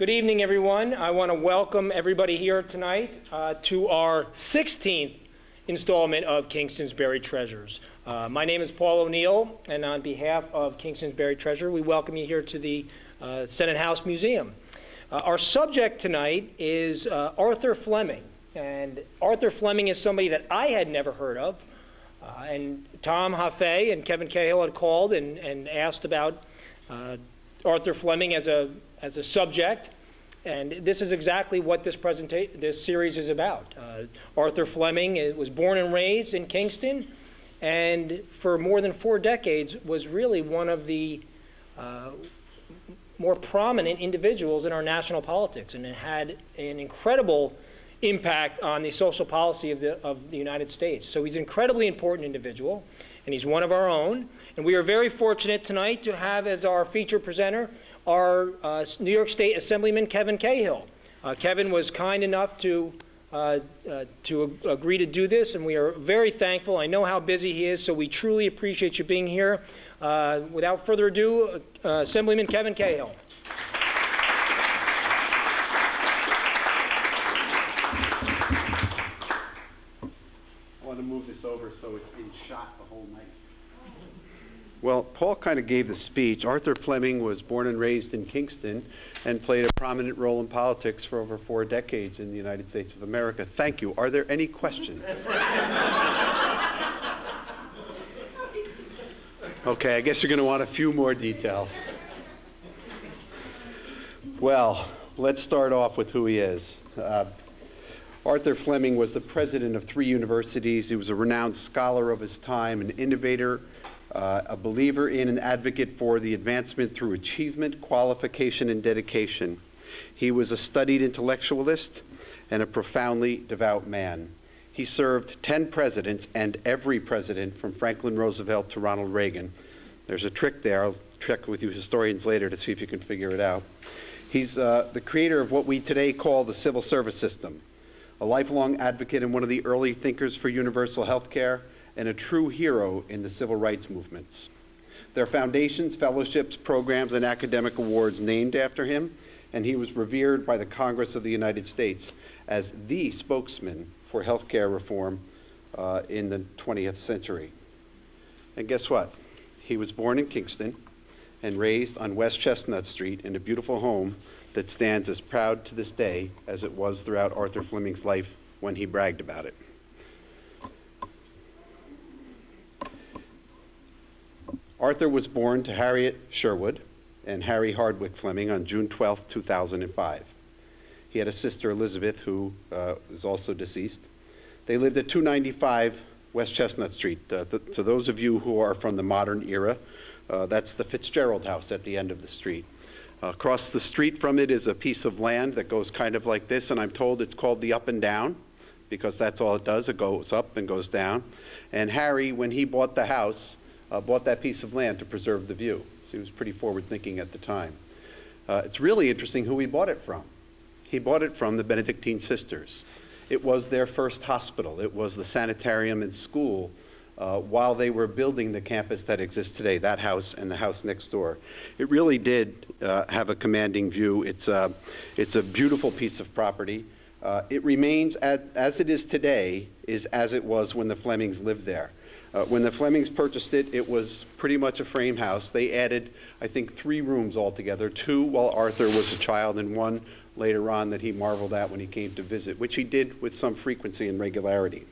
Good evening, everyone. I want to welcome everybody here tonight to our 16th installment of Kingston's Buried Treasures. My name is Paul O'Neill, and on behalf of Kingston's Buried Treasure, we welcome you here to the Senate House Museum. Our subject tonight is Arthur Flemming, and Arthur Flemming is somebody that I had never heard of, and Tom Haffey and Kevin Cahill had called and asked about Arthur Flemming as a subject, and this is exactly what this series is about. Arthur Flemming was born and raised in Kingston, and for more than 4 decades was really one of the more prominent individuals in our national politics, and it had an incredible impact on the social policy of the United States. So he's an incredibly important individual, and he's one of our own. And we are very fortunate tonight to have as our feature presenter our New York State Assemblyman Kevin Cahill. Kevin was kind enough to agree to do this, and we are very thankful. I know how busy he is, so we truly appreciate you being here. Without further ado, Assemblyman Kevin Cahill. I want to move this over so it's in shot the whole night. Well, Paul kind of gave the speech. Arthur Flemming was born and raised in Kingston and played a prominent role in politics for over 4 decades in the United States of America. Thank you. Are there any questions? Okay, I guess you're going to want a few more details. Well, let's start off with who he is. Arthur Flemming was the president of 3 universities. He was a renowned scholar of his time, an innovator, a believer in and advocate for the advancement through achievement, qualification, and dedication. He was a studied intellectualist and a profoundly devout man. He served 10 presidents and every president from Franklin Roosevelt to Ronald Reagan. There's a trick there. I'll check with you historians later to see if you can figure it out. He's the creator of what we today call the civil service system, a lifelong advocate and one of the early thinkers for universal health care, and a true hero in the civil rights movements. There are foundations, fellowships, programs, and academic awards named after him, and he was revered by the Congress of the United States as the spokesman for health care reform in the 20th century. And guess what? He was born in Kingston and raised on West Chestnut Street in a beautiful home that stands as proud to this day as it was throughout Arthur Flemming's life when he bragged about it. Arthur was born to Harriet Sherwood and Harry Hardwick Flemming on June 12, 2005. He had a sister, Elizabeth, who is also deceased. They lived at 295 West Chestnut Street. To those of you who are from the modern era, that's the Fitzgerald house at the end of the street. Across the street from it is a piece of land that goes kind of like this, and I'm told it's called the Up and Down, because that's all it does. It goes up and goes down. And Harry, when he bought the house, bought that piece of land to preserve the view. So he was pretty forward-thinking at the time. It's really interesting who he bought it from. He bought it from the Benedictine sisters. It was their first hospital. It was the sanitarium and school while they were building the campus that exists today, that house and the house next door. It really did have a commanding view. It's a beautiful piece of property. It remains as it is today, is as it was when the Flemmings lived there. When the Flemmings purchased it, it was pretty much a frame house. They added, I think, 3 rooms altogether, 2 while Arthur was a child and 1 later on that he marveled at when he came to visit, which he did with some frequency and regularity.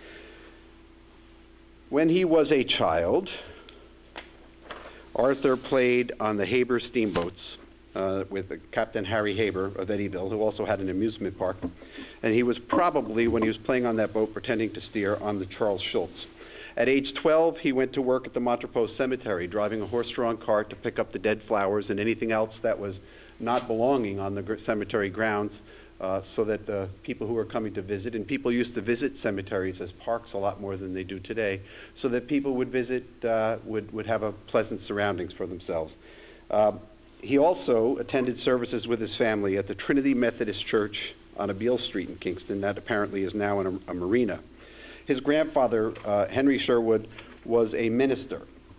When he was a child, Arthur played on the Haber steamboats with Captain Harry Haber of Eddyville, who also had an amusement park. And he was probably, when he was playing on that boat, pretending to steer on the Charles Schultz. At age 12, he went to work at the Montrepose Cemetery, driving a horse-drawn cart to pick up the dead flowers and anything else that was not belonging on the cemetery grounds, so that the people who were coming to visit, and people used to visit cemeteries as parks a lot more than they do today, so that people would visit, would have a pleasant surroundings for themselves. He also attended services with his family at the Trinity Methodist Church on Abeale Street in Kingston, that apparently is now in a marina. His grandfather, Henry Sherwood, was a minister.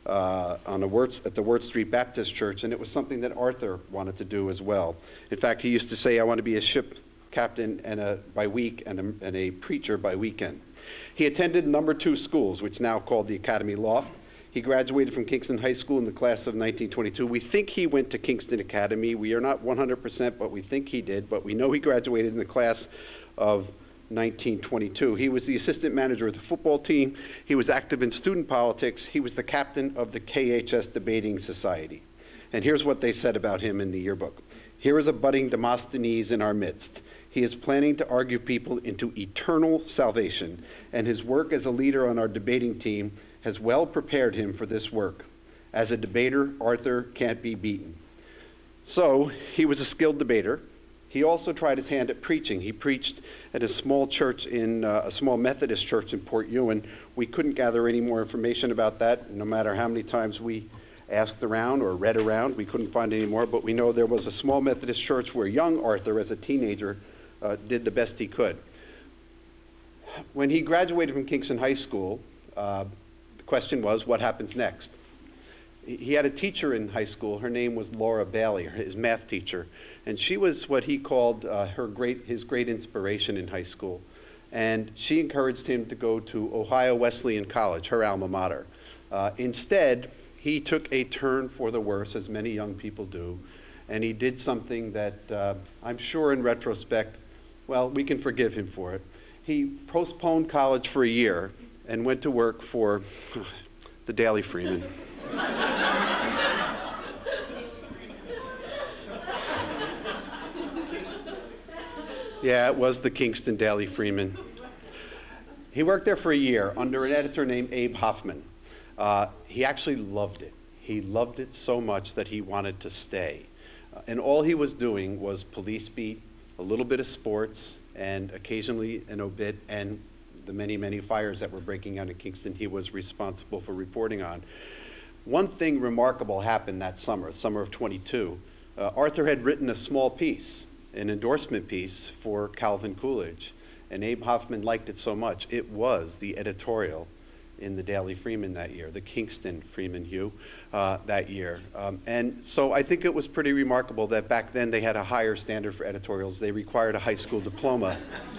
at the Wirt Street Baptist Church, and it was something that Arthur wanted to do as well. In fact, he used to say, "I want to be a ship captain by week and a preacher by weekend." He attended number 2 schools, which now called the Academy Loft. He graduated from Kingston High School in the class of 1922. We think he went to Kingston Academy. We are not 100%, but we think he did. But we know he graduated in the class of 1922. He was the assistant manager of the football team. He was active in student politics. He was the captain of the KHS Debating Society. And here's what they said about him in the yearbook. "Here is a budding Demosthenes in our midst. He is planning to argue people into eternal salvation, and his work as a leader on our debating team has well prepared him for this work. As a debater, Arthur can't be beaten." So he was a skilled debater. He also tried his hand at preaching. He preached at a small church a small Methodist church in Port Ewan. We couldn't gather any more information about that. No matter how many times we asked around or read around, we couldn't find any more. But we know there was a small Methodist church where young Arthur, as a teenager, did the best he could. When he graduated from Kingston High School, the question was, what happens next? He had a teacher in high school. Her name was Laura Bailey, his math teacher. And she was what he called his great inspiration in high school. And she encouraged him to go to Ohio Wesleyan College, her alma mater. Instead, he took a turn for the worse, as many young people do. And he did something that I'm sure in retrospect, well, we can forgive him for it. He postponed college for a year and went to work for the Daily Freeman. Yeah, it was the Kingston Daily Freeman. He worked there for a year under an editor named Abe Hoffman. He actually loved it. He loved it so much that he wanted to stay. And all he was doing was police beat, a little bit of sports, and occasionally an obit, and the many, many fires that were breaking out in Kingston he was responsible for reporting on. One thing remarkable happened that summer of 22. Arthur had written a small piece, an endorsement piece for Calvin Coolidge, and Abe Hoffman liked it so much. It was the editorial in the Daily Freeman that year, the Kingston Freeman Hugh that year. And so I think it was pretty remarkable that back then they had a higher standard for editorials. They required a high school diploma.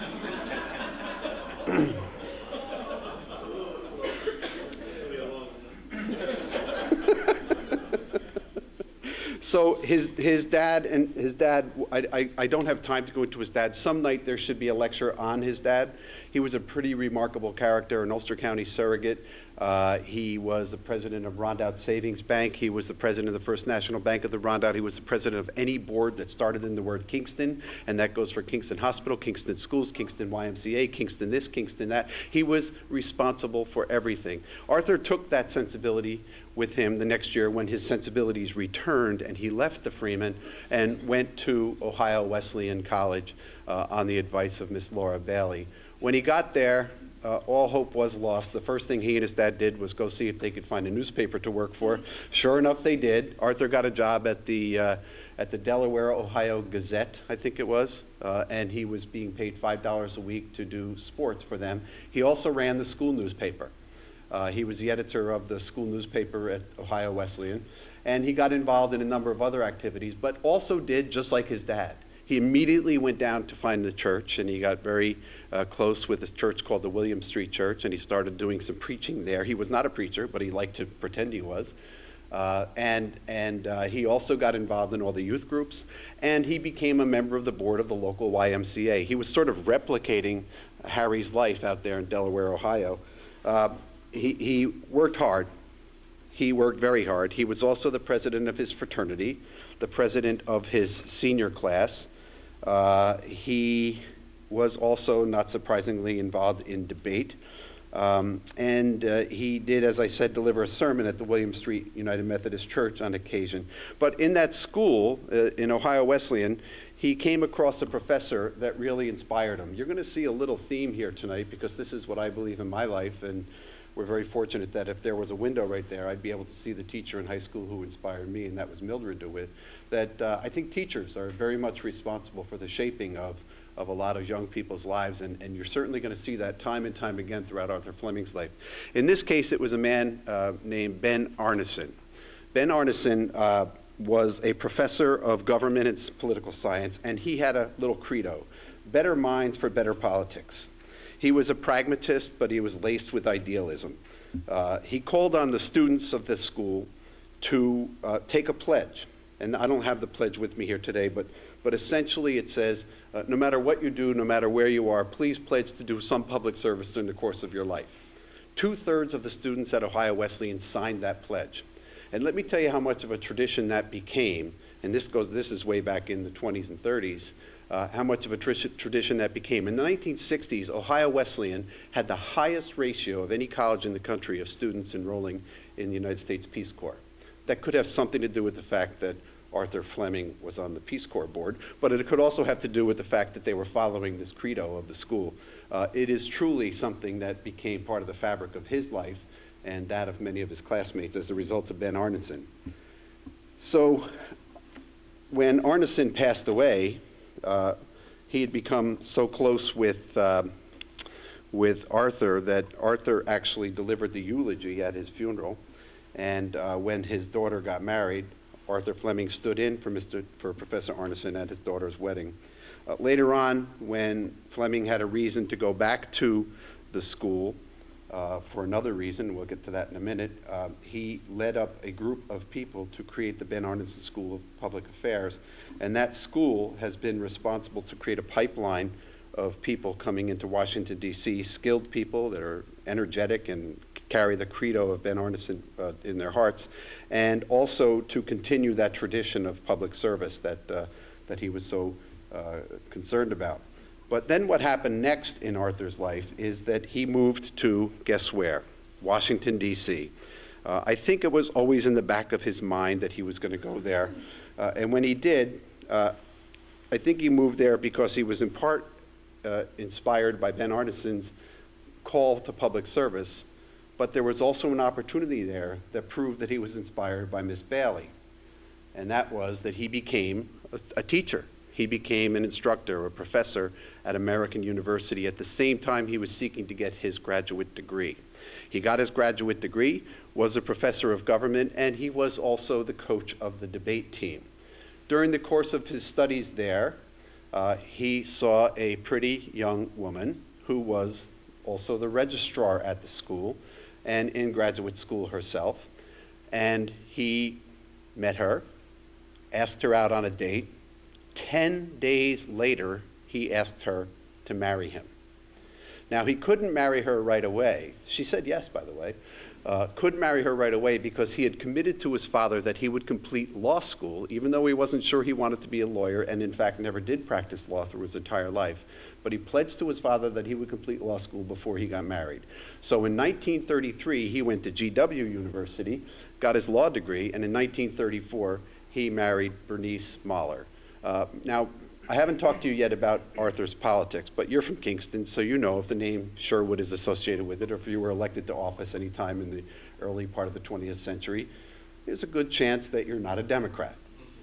So his dad, I don't have time to go into his dad. Some night there should be a lecture on his dad. He was a pretty remarkable character, an Ulster County surrogate. He was the president of Rondout Savings Bank. He was the president of the First National Bank of the Rondout. He was the president of any board that started in the word Kingston, and that goes for Kingston Hospital, Kingston Schools, Kingston YMCA, Kingston this, Kingston that. He was responsible for everything. Arthur took that sensibility with him the next year when his sensibilities returned, and he left the Freeman and went to Ohio Wesleyan College on the advice of Miss Laura Bailey. When he got there, all hope was lost. The first thing he and his dad did was go see if they could find a newspaper to work for. Sure enough, they did. Arthur got a job at the Delaware, Ohio Gazette, I think it was, and he was being paid $5 a week to do sports for them. He also ran the school newspaper. He was the editor of the school newspaper at Ohio Wesleyan, and he got involved in a number of other activities, but also did just like his dad. He immediately went down to find the church, and he got very close with a church called the William Street Church, and he started doing some preaching there. He was not a preacher, but he liked to pretend he was. He also got involved in all the youth groups, and he became a member of the board of the local YMCA. He was sort of replicating Harry's life out there in Delaware, Ohio. He worked hard. He worked very hard. He was also the president of his fraternity, the president of his senior class. He was also, not surprisingly, involved in debate. He did, as I said, deliver a sermon at the William Street United Methodist Church on occasion. But in that school, in Ohio Wesleyan, he came across a professor that really inspired him. You're going to see a little theme here tonight, because this is what I believe in my life, and we're very fortunate that if there was a window right there, I'd be able to see the teacher in high school who inspired me, and that was Mildred DeWitt. That I think teachers are very much responsible for the shaping of of a lot of young people's lives, and you're certainly going to see that time and time again throughout Arthur Flemming's life. In this case, it was a man named Ben Arneson. Ben Arneson was a professor of government and political science, and he had a little credo: better minds for better politics. He was a pragmatist, but he was laced with idealism. He called on the students of this school to take a pledge. And I don't have the pledge with me here today, but essentially it says, no matter what you do, no matter where you are, please pledge to do some public service during the course of your life. 2/3 of the students at Ohio Wesleyan signed that pledge. And let me tell you how much of a tradition that became, and this is way back in the 20s and 30s, how much of a tradition that became. In the 1960s, Ohio Wesleyan had the highest ratio of any college in the country of students enrolling in the United States Peace Corps. That could have something to do with the fact that Arthur Flemming was on the Peace Corps board, but it could also have to do with the fact that they were following this credo of the school. It is truly something that became part of the fabric of his life and that of many of his classmates as a result of Ben Arneson. So when Arneson passed away, he had become so close with Arthur that Arthur actually delivered the eulogy at his funeral. And when his daughter got married, Arthur Flemming stood in for Professor Arneson at his daughter's wedding. Later on, when Flemming had a reason to go back to the school for another reason, we'll get to that in a minute, he led up a group of people to create the Ben Arneson School of Public Affairs. And that school has been responsible to create a pipeline of people coming into Washington, D.C., skilled people that are energetic and carry the credo of Ben Arneson in their hearts, and also to continue that tradition of public service that he was so concerned about. But then what happened next in Arthur's life is that he moved to, guess where? Washington, D.C. I think it was always in the back of his mind that he was going to go there. And when he did, I think he moved there because he was in part inspired by Ben Arneson's call to public service, but there was also an opportunity there that proved that he was inspired by Miss Bailey. And that was that he became a teacher. He became an instructor, a professor at American University at the same time he was seeking to get his graduate degree. He got his graduate degree, was a professor of government, and he was also the coach of the debate team. During the course of his studies there, he saw a pretty young woman who was also the registrar at the school and in graduate school herself. And he met her, asked her out on a date. 10 days later, he asked her to marry him. Now, he couldn't marry her right away. She said yes, by the way. Couldn't marry her right away because he had committed to his father that he would complete law school, even though he wasn't sure he wanted to be a lawyer, and in fact never did practice law through his entire life. But he pledged to his father that he would complete law school before he got married. So in 1933, he went to GW University, got his law degree, and in 1934, he married Bernice Mahler. Now, I haven't talked to you yet about Arthur's politics, but you're from Kingston, so you know if the name Sherwood is associated with it, or if you were elected to office any time in the early part of the 20th century, there's a good chance that you're not a Democrat.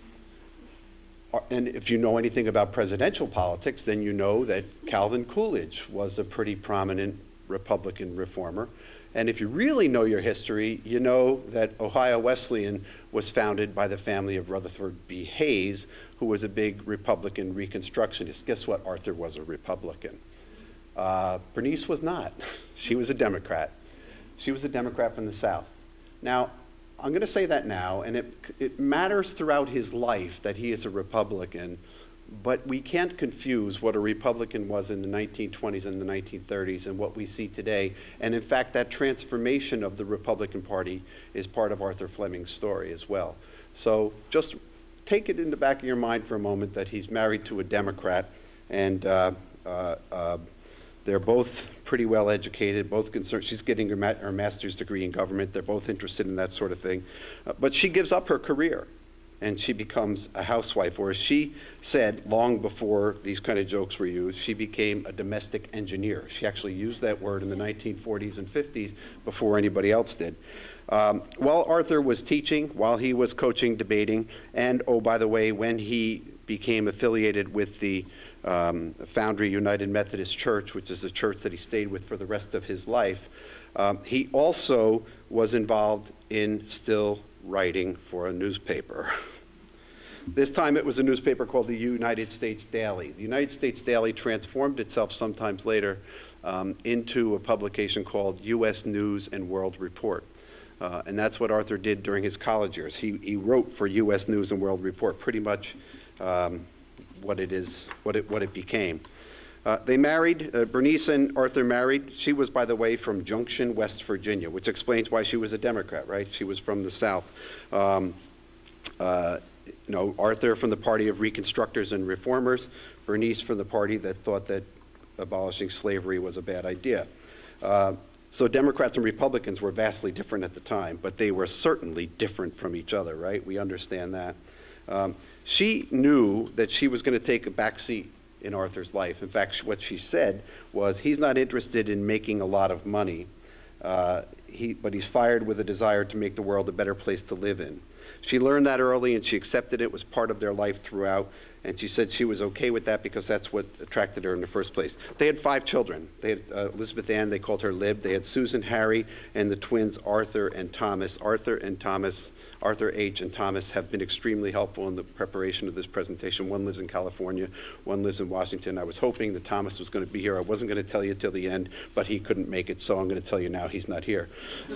And if you know anything about presidential politics, then you know that Calvin Coolidge was a pretty prominent Republican reformer. And if you really know your history, you know that Ohio Wesleyan was founded by the family of Rutherford B. Hayes, who was a big Republican Reconstructionist. Guess what? Arthur was a Republican. Bernice was not. She was a Democrat. She was a Democrat from the South. Now, I'm going to say that now, and it matters throughout his life that he is a Republican, but we can't confuse what a Republican was in the 1920s and the 1930s and what we see today. And in fact, that transformation of the Republican Party is part of Arthur Flemming's story as well. So just take it in the back of your mind for a moment that he's married to a Democrat, and they're both pretty well educated, both concerned. She's getting her master's degree in government. They're both interested in that sort of thing. But she gives up her career and she becomes a housewife, or as she said long before these kind of jokes were used, she became a domestic engineer. She actually used that word in the 1940s and 50s before anybody else did. While Arthur was teaching, while he was coaching, debating, and oh, by the way, when he became affiliated with the Foundry United Methodist Church, which is the church that he stayed with for the rest of his life. He also was involved in still writing for a newspaper. This time it was a newspaper called the United States Daily. The United States Daily transformed itself sometimes later into a publication called U.S. News and World Report. And that's what Arthur did during his college years. He wrote for U.S. News and World Report, pretty much what it became. They married, Bernice and Arthur married. She was, by the way, from Junction, West Virginia, which explains why she was a Democrat, right? She was from the South. Arthur from the party of Reconstructors and Reformers, Bernice from the party that thought that abolishing slavery was a bad idea. So Democrats and Republicans were vastly different at the time, but they were certainly different from each other, right? We understand that. She knew that she was going to take a back seat in Arthur's life. In fact, what she said was, he's not interested in making a lot of money, but he's fired with a desire to make the world a better place to live in. She learned that early, and she accepted it was part of their life throughout. And she said she was okay with that because that's what attracted her in the first place. They had 5 children. They had Elizabeth Ann, they called her Lib. They had Susan, Harry, and the twins Arthur and Thomas. Arthur H. and Thomas have been extremely helpful in the preparation of this presentation. One lives in California, one lives in Washington. I was hoping that Thomas was going to be here. I wasn't going to tell you till the end, but he couldn't make it, so I'm going to tell you now he's not here.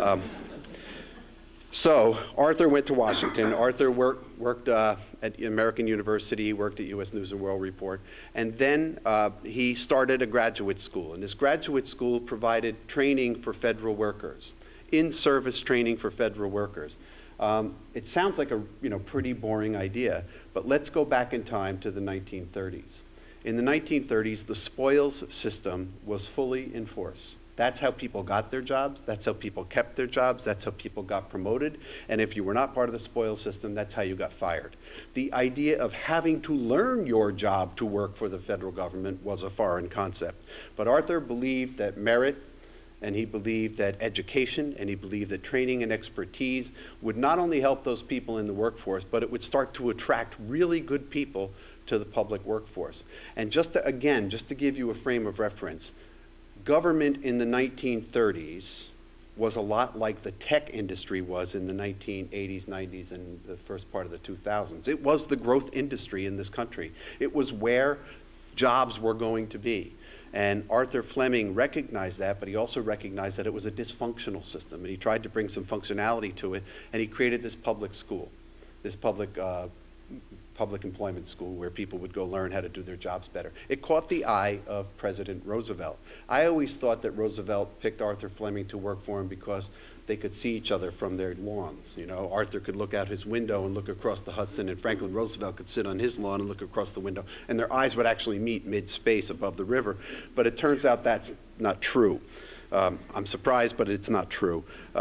So Arthur went to Washington. Arthur worked at American University, worked at U.S. News and World Report, and then he started a graduate school. And this graduate school provided training for federal workers, in-service training for federal workers. It sounds like a pretty boring idea, but let's go back in time to the 1930s. In the 1930s, the spoils system was fully in force. That's how people got their jobs. That's how people kept their jobs. That's how people got promoted. And if you were not part of the spoils system, that's how you got fired. The idea of having to learn your job to work for the federal government was a foreign concept. But Arthur believed that merit, and he believed that education, and he believed that training and expertise would not only help those people in the workforce, but it would start to attract really good people to the public workforce. And just to give you a frame of reference, government in the 1930s was a lot like the tech industry was in the 1980s, 90s, and the first part of the 2000s. It was the growth industry in this country. It was where jobs were going to be. And Arthur Flemming recognized that, but he also recognized that it was a dysfunctional system, and he tried to bring some functionality to it, and he created this public school, this public employment school where people would go learn how to do their jobs better. It caught the eye of President Roosevelt. I always thought that Roosevelt picked Arthur Flemming to work for him because they could see each other from their lawns. Arthur could look out his window and look across the Hudson, and Franklin Roosevelt could sit on his lawn and look across the window, and their eyes would actually meet mid-space above the river. But it turns out that's not true. I'm surprised, but it's not true.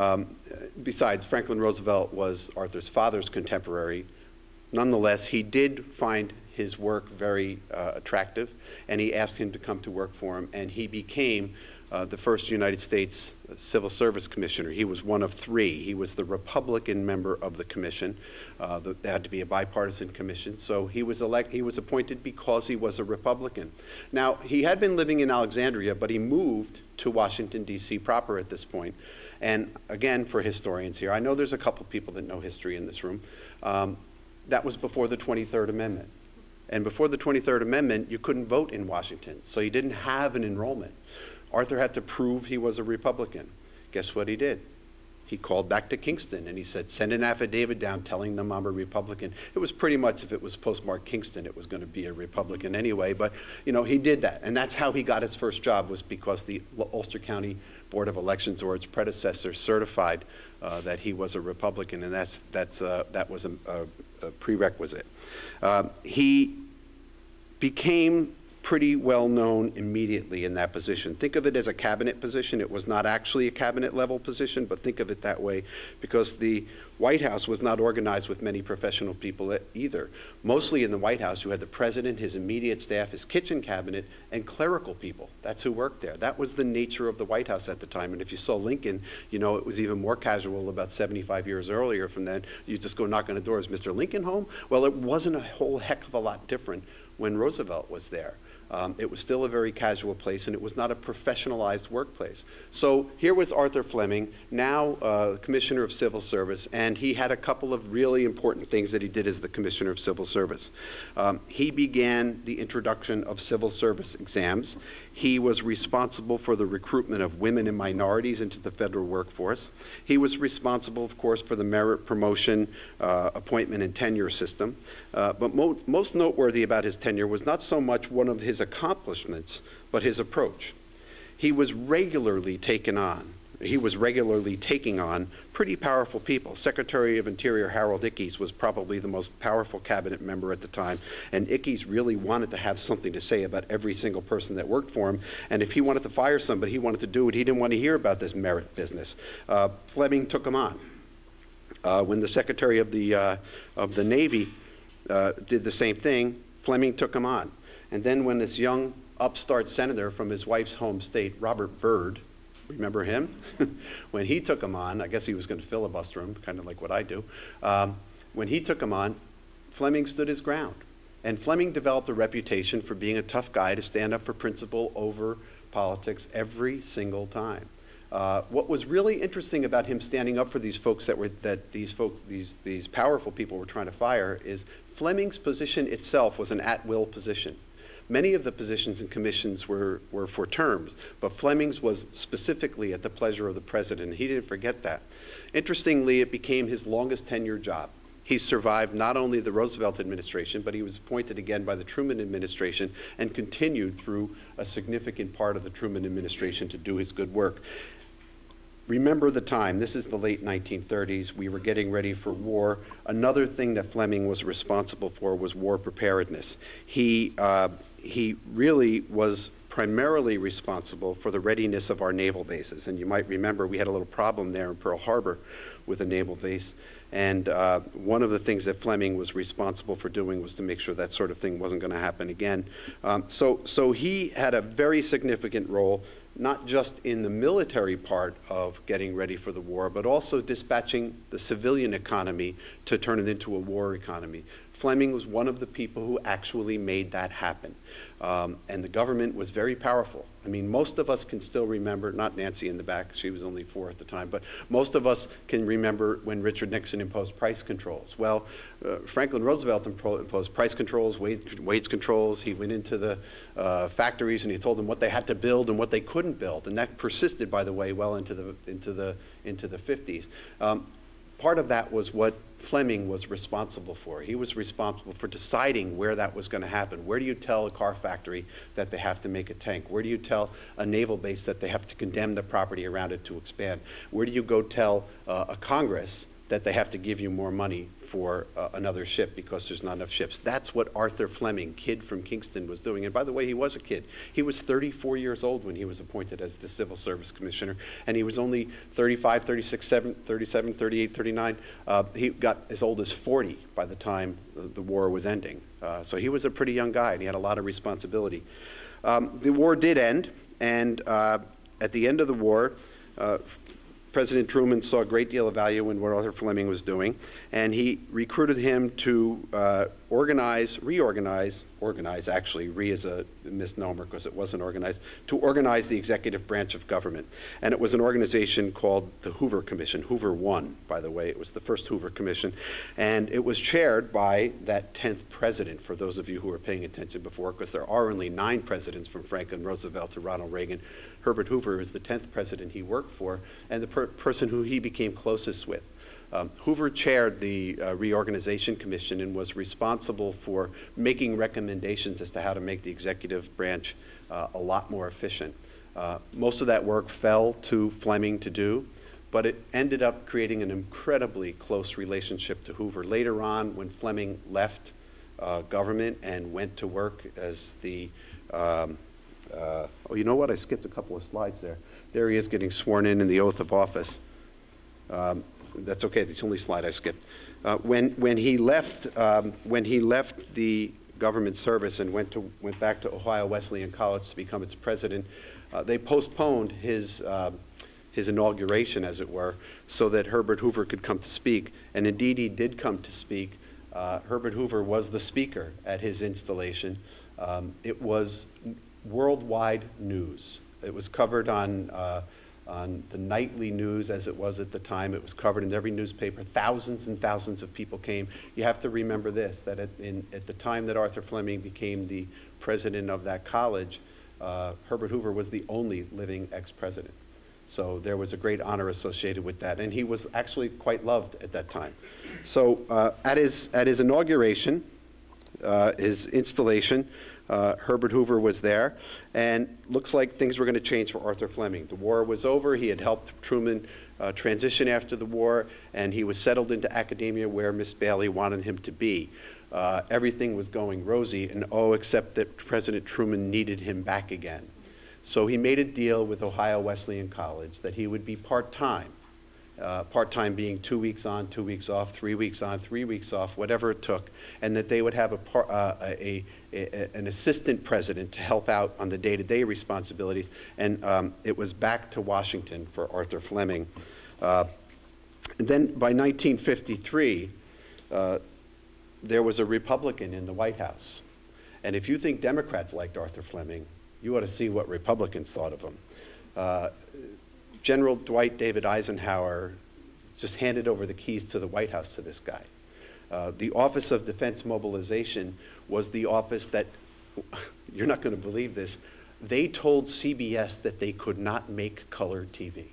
Besides, Franklin Roosevelt was Arthur's father's contemporary. Nonetheless, he did find his work very attractive, and he asked him to come to work for him, and he became the first United States Civil Service Commissioner. He was one of 3. He was the Republican member of the commission. There had to be a bipartisan commission, so he was appointed because he was a Republican. Now, he had been living in Alexandria, but he moved to Washington, D.C. proper at this point. And again, for historians here, I know there's a couple people that know history in this room. That was before the 23rd Amendment. And before the 23rd Amendment, you couldn't vote in Washington, so you didn't have an enrollment. Arthur had to prove he was a Republican. Guess what he did? He called back to Kingston and he said, send an affidavit down telling them I'm a Republican. It was pretty much, if it was postmarked Kingston, it was going to be a Republican anyway, but he did that. And that's how he got his first job, was because the Ulster County Board of Elections, or its predecessor, certified that he was a Republican, and that was a prerequisite. He became pretty well known immediately in that position. Think of it as a cabinet position. It was not actually a cabinet level position, but think of it that way, because the White House was not organized with many professional people either. Mostly in the White House, you had the president, his immediate staff, his kitchen cabinet, and clerical people. That's who worked there. That was the nature of the White House at the time. And if you saw Lincoln, it was even more casual about 75 years earlier from then. You just go knock on the door, is Mr. Lincoln home? Well, it wasn't a whole heck of a lot different when Roosevelt was there. It was still a very casual place, and it was not a professionalized workplace. So here was Arthur Flemming, now Commissioner of Civil Service, and he had a couple of really important things that he did as the Commissioner of Civil Service. He began the introduction of civil service exams. He was responsible for the recruitment of women and minorities into the federal workforce. He was responsible, of course, for the merit promotion, appointment, and tenure system. But most noteworthy about his tenure was not so much one of his accomplishments, but his approach. He was regularly taking on pretty powerful people. Secretary of Interior Harold Ickes was probably the most powerful cabinet member at the time, and Ickes really wanted to have something to say about every single person that worked for him, and if he wanted to fire somebody, he wanted to do it. He didn't want to hear about this merit business. Flemming took him on. When the Secretary of the Navy did the same thing, Flemming took him on. And then when this young upstart senator from his wife's home state, Robert Byrd, remember him? When he took him on, I guess he was going to filibuster him, kind of like what I do. When he took him on, Flemming stood his ground. And Flemming developed a reputation for being a tough guy to stand up for principle over politics every single time. What was really interesting about him standing up for these folks these powerful people were trying to fire is Flemming's position itself was an at-will position. Many of the positions and commissions were for terms, but Flemming's was specifically at the pleasure of the president. He didn't forget that. Interestingly, it became his longest tenured job. He survived not only the Roosevelt administration, but he was appointed again by the Truman administration and continued through a significant part of the Truman administration to do his good work. Remember the time, this is the late 1930s, we were getting ready for war. Another thing that Flemming was responsible for was war preparedness. He really was primarily responsible for the readiness of our naval bases. And you might remember we had a little problem there in Pearl Harbor with a naval base. And one of the things that Flemming was responsible for doing was to make sure that sort of thing wasn't going to happen again. So he had a very significant role, not just in the military part of getting ready for the war, but also dispatching the civilian economy to turn it into a war economy. Flemming was one of the people who actually made that happen. And the government was very powerful. I mean, most of us can still remember, not Nancy in the back, she was only 4 at the time, but most of us can remember when Richard Nixon imposed price controls. Well, Franklin Roosevelt imposed price controls, wage controls. He went into the factories and he told them what they had to build and what they couldn't build. And that persisted, by the way, well into the 50s. Part of that was what Flemming was responsible for. He was responsible for deciding where that was going to happen. Where do you tell a car factory that they have to make a tank? Where do you tell a naval base that they have to condemn the property around it to expand? Where do you go tell a Congress that they have to give you more money for another ship because there's not enough ships? That's what Arthur Flemming, kid from Kingston, was doing. And by the way, he was a kid. He was 34 years old when he was appointed as the Civil Service Commissioner, and he was only 35, 36, 37, 38, 39. He got as old as 40 by the time the war was ending. So he was a pretty young guy, and he had a lot of responsibility. The war did end, and at the end of the war, President Truman saw a great deal of value in what Arthur Flemming was doing, and he recruited him to reorganize, actually, re is a misnomer because it wasn't organized, to organize the executive branch of government. And it was an organization called the Hoover Commission. Hoover won, by the way. It was the first Hoover Commission. And it was chaired by that 10th president, for those of you who were paying attention before, because there are only 9 presidents from Franklin Roosevelt to Ronald Reagan. Herbert Hoover is the 10th president he worked for, and the person who he became closest with. Hoover chaired the Reorganization Commission and was responsible for making recommendations as to how to make the executive branch a lot more efficient. Most of that work fell to Flemming to do, but it ended up creating an incredibly close relationship to Hoover. Later on, when Flemming left government and went to work as the oh, you know what? I skipped a couple of slides there. There he is getting sworn in the oath of office. That's okay. That's the only slide I skipped. When he left the government service and went back to Ohio Wesleyan College to become its president, they postponed his inauguration, as it were, so that Herbert Hoover could come to speak. And indeed, he did come to speak. Herbert Hoover was the speaker at his installation. It was worldwide news. It was covered on the nightly news as it was at the time. It was covered in every newspaper. Thousands and thousands of people came. You have to remember this, that at the time that Arthur Flemming became the president of that college, Herbert Hoover was the only living ex-president. So there was a great honor associated with that, and he was actually quite loved at that time. So at his inauguration, his installation, Herbert Hoover was there, and looks like things were going to change for Arthur Flemming. The war was over. He had helped Truman transition after the war, and he was settled into academia where Miss Bailey wanted him to be. Everything was going rosy, and except that President Truman needed him back again. So he made a deal with Ohio Wesleyan College that he would be part-time. Part-time being 2 weeks on, 2 weeks off, 3 weeks on, 3 weeks off, whatever it took, and that they would have an assistant president to help out on the day-to-day responsibilities. And it was back to Washington for Arthur Flemming. And then by 1953, there was a Republican in the White House. And if you think Democrats liked Arthur Flemming, you ought to see what Republicans thought of him. General Dwight David Eisenhower just handed over the keys to the White House to this guy. The Office of Defense Mobilization was the office that, you're not going to believe this, they told CBS that they could not make color TV.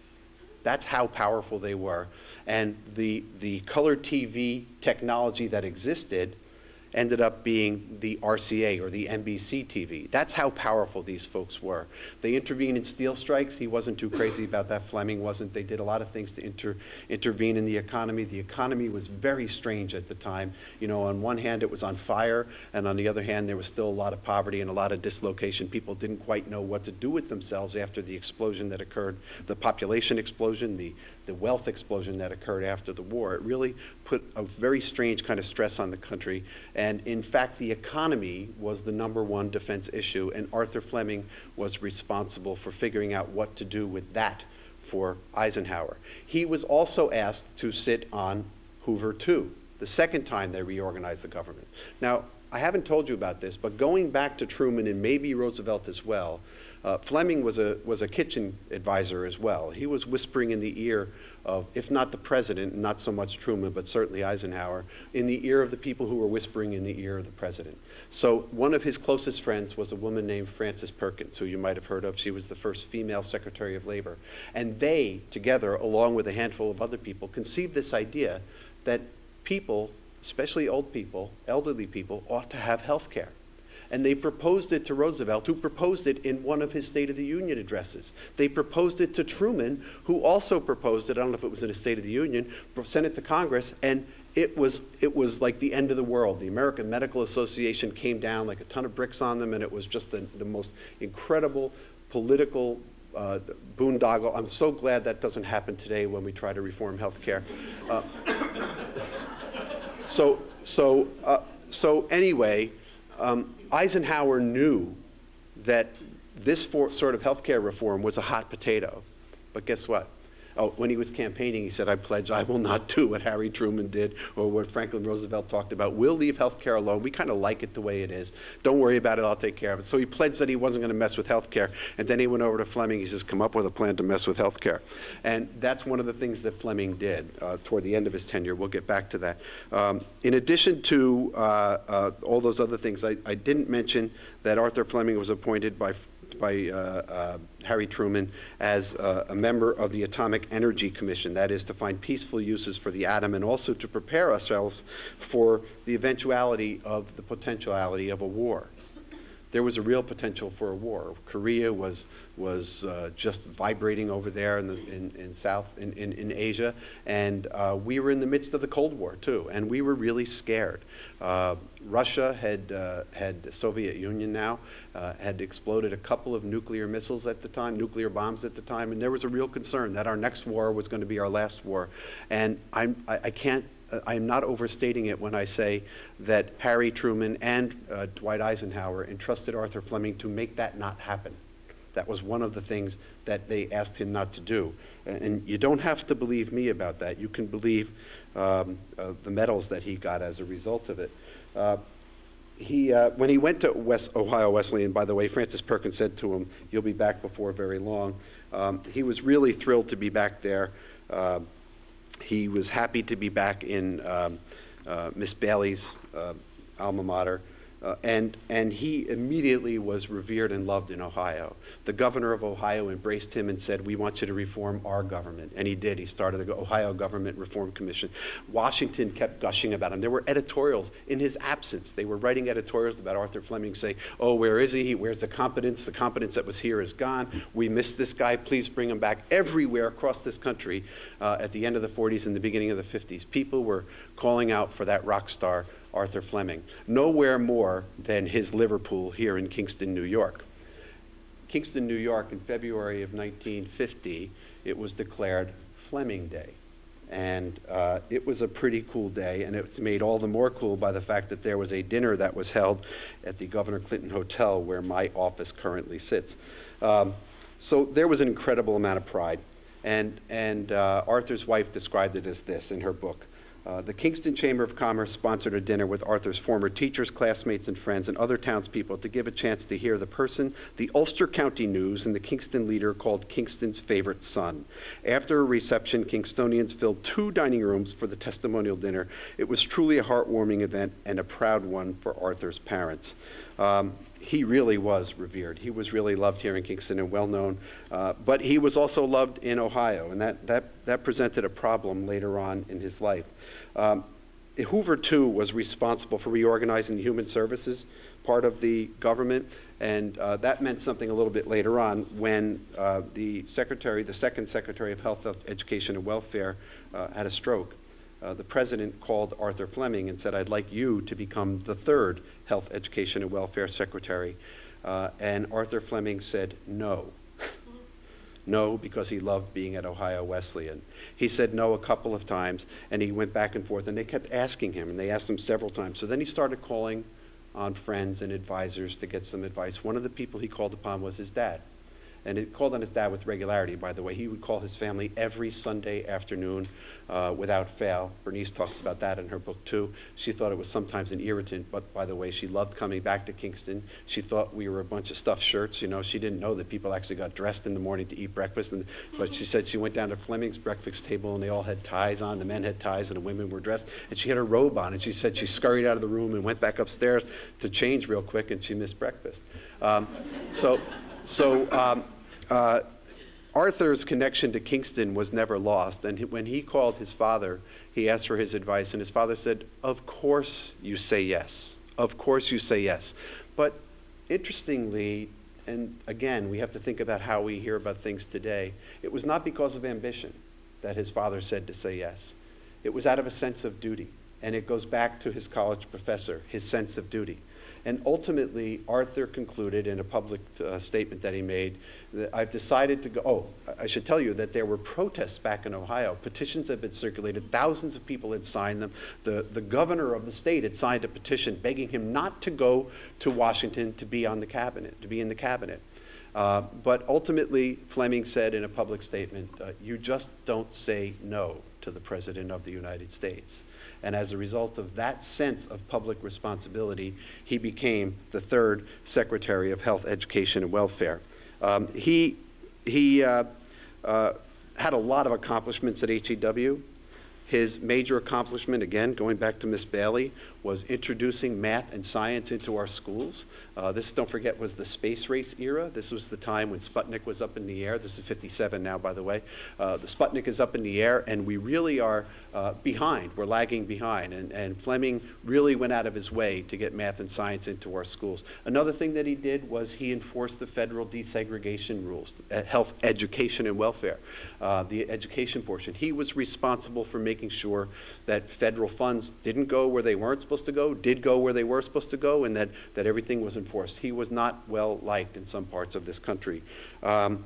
That's how powerful they were. And the color TV technology that existed ended up being the RCA, or the NBC TV. That's how powerful these folks were. They intervened in steel strikes. He wasn't too crazy about that. Flemming wasn't. They did a lot of things to intervene in the economy. The economy was very strange at the time. You know, on one hand, it was on fire, and on the other hand, there was still a lot of poverty and a lot of dislocation. People didn't quite know what to do with themselves after the explosion that occurred, the population explosion, the wealth explosion that occurred after the war. It really put a very strange kind of stress on the country. And in fact, the economy was the #1 defense issue, and Arthur Flemming was responsible for figuring out what to do with that for Eisenhower. He was also asked to sit on Hoover 2, the second time they reorganized the government. Now, I haven't told you about this, but going back to Truman and maybe Roosevelt as well, Flemming was a kitchen advisor as well. He was whispering in the ear of, if not the president, not so much Truman, but certainly Eisenhower, in the ear of the people who were whispering in the ear of the president. So one of his closest friends was a woman named Frances Perkins, who you might have heard of. She was the first female Secretary of Labor. And they, together, along with a handful of other people, conceived this idea that people, especially old people, elderly people, ought to have health care. And they proposed it to Roosevelt, who proposed it in one of his State of the Union addresses. They proposed it to Truman, who also proposed it. I don't know if it was in a State of the Union, sent it to Congress, and it was like the end of the world. The American Medical Association came down like a ton of bricks on them, and it was just the most incredible political boondoggle. I'm so glad that doesn't happen today when we try to reform health care. So anyway, Eisenhower knew that this sort of healthcare reform was a hot potato. But guess what? When he was campaigning, he said, I pledge I will not do what Harry Truman did or what Franklin Roosevelt talked about. We'll leave health care alone. We kind of like it the way it is. Don't worry about it. I'll take care of it. So he pledged that he wasn't going to mess with health care. And then he went over to Flemming. He says, come up with a plan to mess with health care. And that's one of the things that Flemming did toward the end of his tenure. We'll get back to that. In addition to all those other things, I didn't mention that Arthur Flemming was appointed by Harry Truman as a member of the Atomic Energy Commission, that is, to find peaceful uses for the atom and also to prepare ourselves for the eventuality of the potentiality of a war. There was a real potential for a war. Korea was just vibrating over there in Asia, and we were in the midst of the Cold War too, and we were really scared. Russia had the Soviet Union now had exploded a couple of nuclear missiles at the time, nuclear bombs at the time, and there was a real concern that our next war was going to be our last war. And I'm not overstating it when I say that Harry Truman and Dwight Eisenhower entrusted Arthur Flemming to make that not happen. That was one of the things that they asked him not to do. And you don't have to believe me about that. You can believe the medals that he got as a result of it. when he went to Ohio Wesleyan, by the way, Francis Perkins said to him, "You'll be back before very long." He was really thrilled to be back there. He was happy to be back in Miss Bailey's alma mater. And he immediately was revered and loved in Ohio. The governor of Ohio embraced him and said, "We want you to reform our government." And he did. He started the Ohio Government Reform Commission. Washington kept gushing about him. There were editorials in his absence. They were writing editorials about Arthur Flemming saying, "Oh, where is he? Where's the competence? The competence that was here is gone. We miss this guy. Please bring him back." Everywhere across this country at the end of the 40s and the beginning of the 50s, people were calling out for that rock star, Arthur Flemming. Nowhere more than his Liverpool here in Kingston, New York. Kingston, New York, in February of 1950, it was declared Flemming Day. And it was a pretty cool day, and it's made all the more cool by the fact that there was a dinner that was held at the Governor Clinton Hotel where my office currently sits. So there was an incredible amount of pride. And Arthur's wife described it as this in her book. The Kingston Chamber of Commerce sponsored a dinner with Arthur's former teachers, classmates, and friends, and other townspeople to give a chance to hear the person, the Ulster County News, and the Kingston leader called Kingston's favorite son. After a reception, Kingstonians filled 2 dining rooms for the testimonial dinner. It was truly a heartwarming event and a proud one for Arthur's parents. He really was revered. He was really loved here in Kingston and well known, but he was also loved in Ohio, and that presented a problem later on in his life. Hoover, too, was responsible for reorganizing the human services part of the government, and that meant something a little bit later on when the second Secretary of Health, Education, and Welfare had a stroke. The president called Arthur Flemming and said, "I'd like you to become the 3rd Health, Education, and Welfare Secretary." And Arthur Flemming said no. No, because he loved being at Ohio Wesleyan. He said no a couple of times, and he went back and forth, and they kept asking him, and they asked him several times. So then he started calling on friends and advisors to get some advice. One of the people he called upon was his dad. And he called on his dad with regularity, by the way. He would call his family every Sunday afternoon without fail. Bernice talks about that in her book, too. She thought it was sometimes an irritant, but by the way, she loved coming back to Kingston. She thought we were a bunch of stuffed shirts. You know, she didn't know that people actually got dressed in the morning to eat breakfast. But she said she went down to Flemming's breakfast table, and they all had ties on. The men had ties, and the women were dressed. And she had her robe on, and she said she scurried out of the room and went back upstairs to change real quick, and she missed breakfast. Arthur's connection to Kingston was never lost, and when he called his father, he asked for his advice, and his father said, "Of course you say yes. Of course you say yes." But interestingly, and again, we have to think about how we hear about things today, it was not because of ambition that his father said to say yes. It was out of a sense of duty, and it goes back to his college professor, his sense of duty. And ultimately, Arthur concluded in a public statement that he made that I've decided to go. Oh, I should tell you that there were protests back in Ohio. Petitions had been circulated. Thousands of people had signed them. The governor of the state had signed a petition begging him not to go to Washington to be on the cabinet, to be in the cabinet. But ultimately, Flemming said in a public statement, "You just don't say no to the President of the United States." And as a result of that sense of public responsibility, he became the 3rd Secretary of Health, Education, and Welfare. He had a lot of accomplishments at HEW. His major accomplishment, again, going back to Miss Bailey, was introducing math and science into our schools. This, don't forget, was the space race era. This was the time when Sputnik was up in the air. This is 57 now, by the way. The Sputnik is up in the air, and we really are behind. We're lagging behind. And Flemming really went out of his way to get math and science into our schools. Another thing that he did was he enforced the federal desegregation rules, health, education, and welfare, the education portion. He was responsible for making sure that federal funds didn't go where they weren't supposed to go, did go where they were supposed to go, and that everything was enforced. He was not well liked in some parts of this country.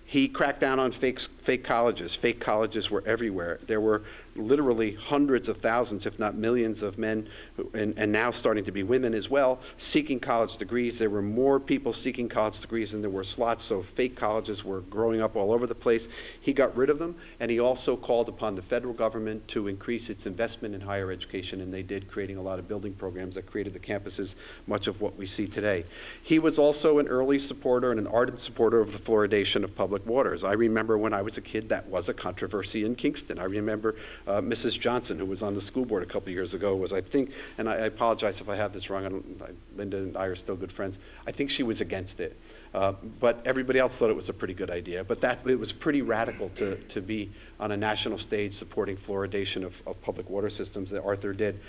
He cracked down on fake colleges. Fake colleges were everywhere. There were literally hundreds of thousands, if not millions of men, and now starting to be women as well, seeking college degrees. There were more people seeking college degrees than there were slots, so fake colleges were growing up all over the place. He got rid of them, and he also called upon the federal government to increase its investment in higher education, and they did, creating a lot of building programs that created the campuses, much of what we see today. He was also an early supporter and an ardent supporter of the fluoridation of public waters. I remember when I was a kid, that was a controversy in Kingston. I remember Mrs. Johnson, who was on the school board a couple years ago, was, I think, and I apologize if I have this wrong, Linda and I are still good friends, I think she was against it. But everybody else thought it was a pretty good idea. But it was pretty radical to be on a national stage supporting fluoridation of public water systems that Arthur did.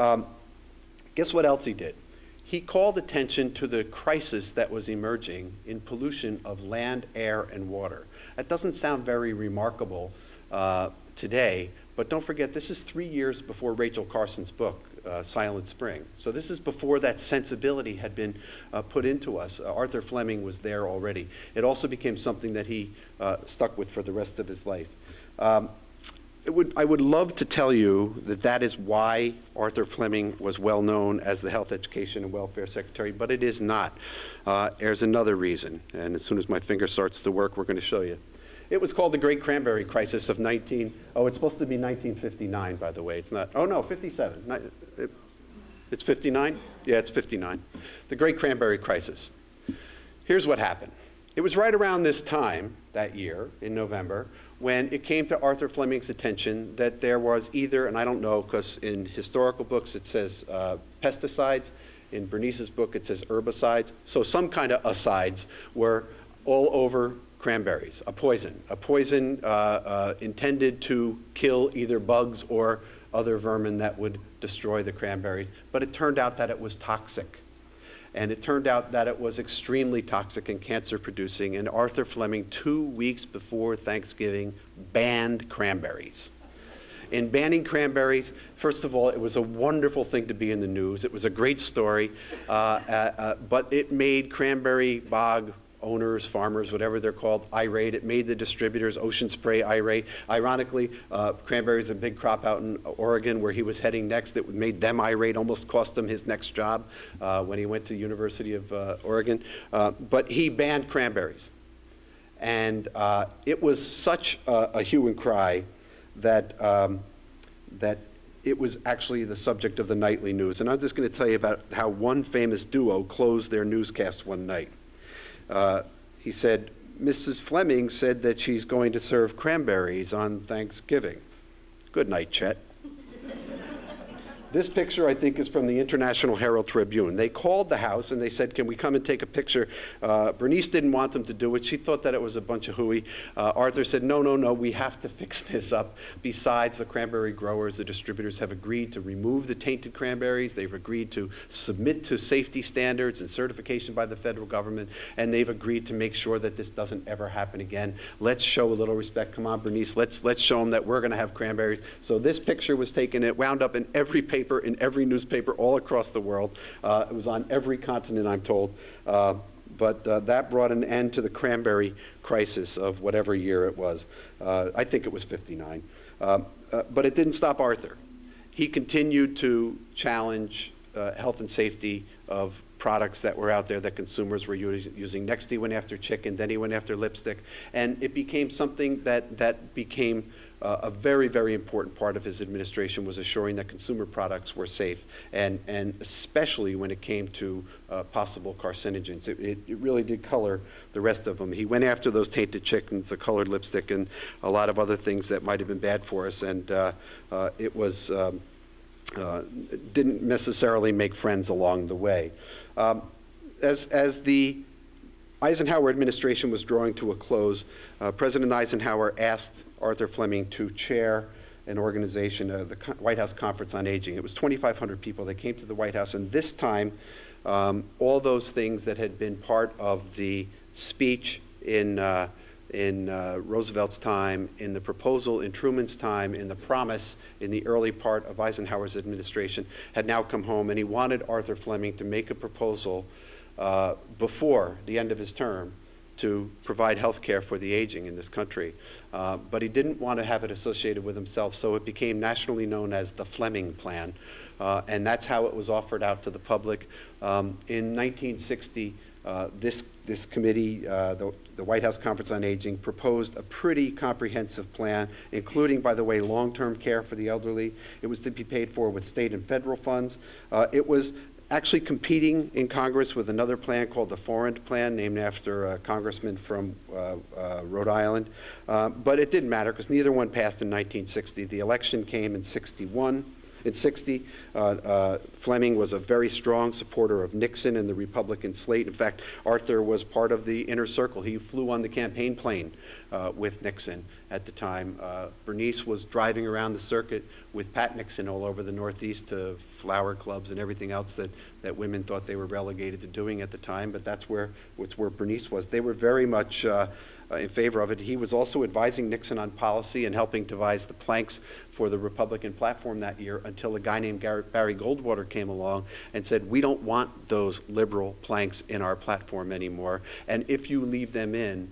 Guess what else he did? He called attention to the crisis that was emerging in pollution of land, air, and water. That doesn't sound very remarkable today, but don't forget, this is 3 years before Rachel Carson's book, Silent Spring. So this is before that sensibility had been put into us. Arthur Flemming was there already. It also became something that he stuck with for the rest of his life. I would love to tell you that that is why Arthur Flemming was well known as the Health, Education, and Welfare Secretary, but it is not. There's another reason, and as soon as my finger starts to work, we're going to show you. It was called the Great Cranberry Crisis of it's supposed to be 1959, by the way. It's not, oh no, 57. It's 59? Yeah, it's 59. The Great Cranberry Crisis. Here's what happened. It was right around this time, that year, in November, when it came to Arthur Flemming's attention that there was either, and I don't know, because in historical books it says pesticides, in Bernice's book it says herbicides, so some kind of asides were all over cranberries, a poison intended to kill either bugs or other vermin that would destroy the cranberries. But it turned out that it was toxic. And it turned out that it was extremely toxic and cancer-producing. And Arthur Flemming, 2 weeks before Thanksgiving, banned cranberries. In banning cranberries, first of all, it was a wonderful thing to be in the news. It was a great story, but it made cranberry bog owners, farmers, whatever they're called, irate. It made the distributors, Ocean Spray, irate. Ironically, cranberries a big crop out in Oregon where he was heading next. It made them irate, almost cost him his next job when he went to University of Oregon. But he banned cranberries. And it was such a hue and cry that, that it was actually the subject of the nightly news. And I'm just going to tell you about how one famous duo closed their newscast one night. He said, Mrs. Flemming said that she's going to serve cranberries on Thanksgiving. Good night, Chet. This picture, I think, is from the International Herald Tribune. They called the house and they said, can we come and take a picture? Bernice didn't want them to do it. She thought that it was a bunch of hooey. Arthur said, no, no, no, we have to fix this up. Besides, the cranberry growers, the distributors have agreed to remove the tainted cranberries. They've agreed to submit to safety standards and certification by the federal government, and they've agreed to make sure that this doesn't ever happen again. Let's show a little respect. Come on, Bernice, let's show them that we're going to have cranberries. So this picture was taken. It wound up in every paper, in every newspaper all across the world. It was on every continent, I'm told. But that brought an end to the cranberry crisis of whatever year it was. I think it was 59. But it didn't stop Arthur. He continued to challenge health and safety of products that were out there that consumers were using. Next he went after chicken, then he went after lipstick, and it became something that became a very, very important part of his administration, was assuring that consumer products were safe, and especially when it came to possible carcinogens. It really did color the rest of them. He went after those tainted chickens, the colored lipstick, and a lot of other things that might have been bad for us, and it was didn't necessarily make friends along the way. As the Eisenhower administration was drawing to a close, President Eisenhower asked Arthur Flemming to chair an organization, the White House Conference on Aging. It was 2,500 people that came to the White House, and this time, all those things that had been part of the speech in Roosevelt's time, in the proposal in Truman's time, in the promise in the early part of Eisenhower's administration, had now come home, and he wanted Arthur Flemming to make a proposal before the end of his term to provide health care for the aging in this country. But he didn't want to have it associated with himself, so it became nationally known as the Flemming Plan. And that's how it was offered out to the public. In 1960, this committee, the White House Conference on Aging, proposed a pretty comprehensive plan, including, by the way, long-term care for the elderly. It was to be paid for with state and federal funds. It was actually competing in Congress with another plan called the Foreign Plan, named after a congressman from Rhode Island. But it didn't matter because neither one passed in 1960. The election came in 61. In 60, Flemming was a very strong supporter of Nixon and the Republican slate. In fact, Arthur was part of the inner circle. He flew on the campaign plane with Nixon at the time. Bernice was driving around the circuit with Pat Nixon all over the Northeast to flower clubs and everything else that women thought they were relegated to doing at the time, but that's where Bernice was. They were very much in favor of it. He was also advising Nixon on policy and helping devise the planks for the Republican platform that year until a guy named Barry Goldwater came along and said, we don't want those liberal planks in our platform anymore, and if you leave them in,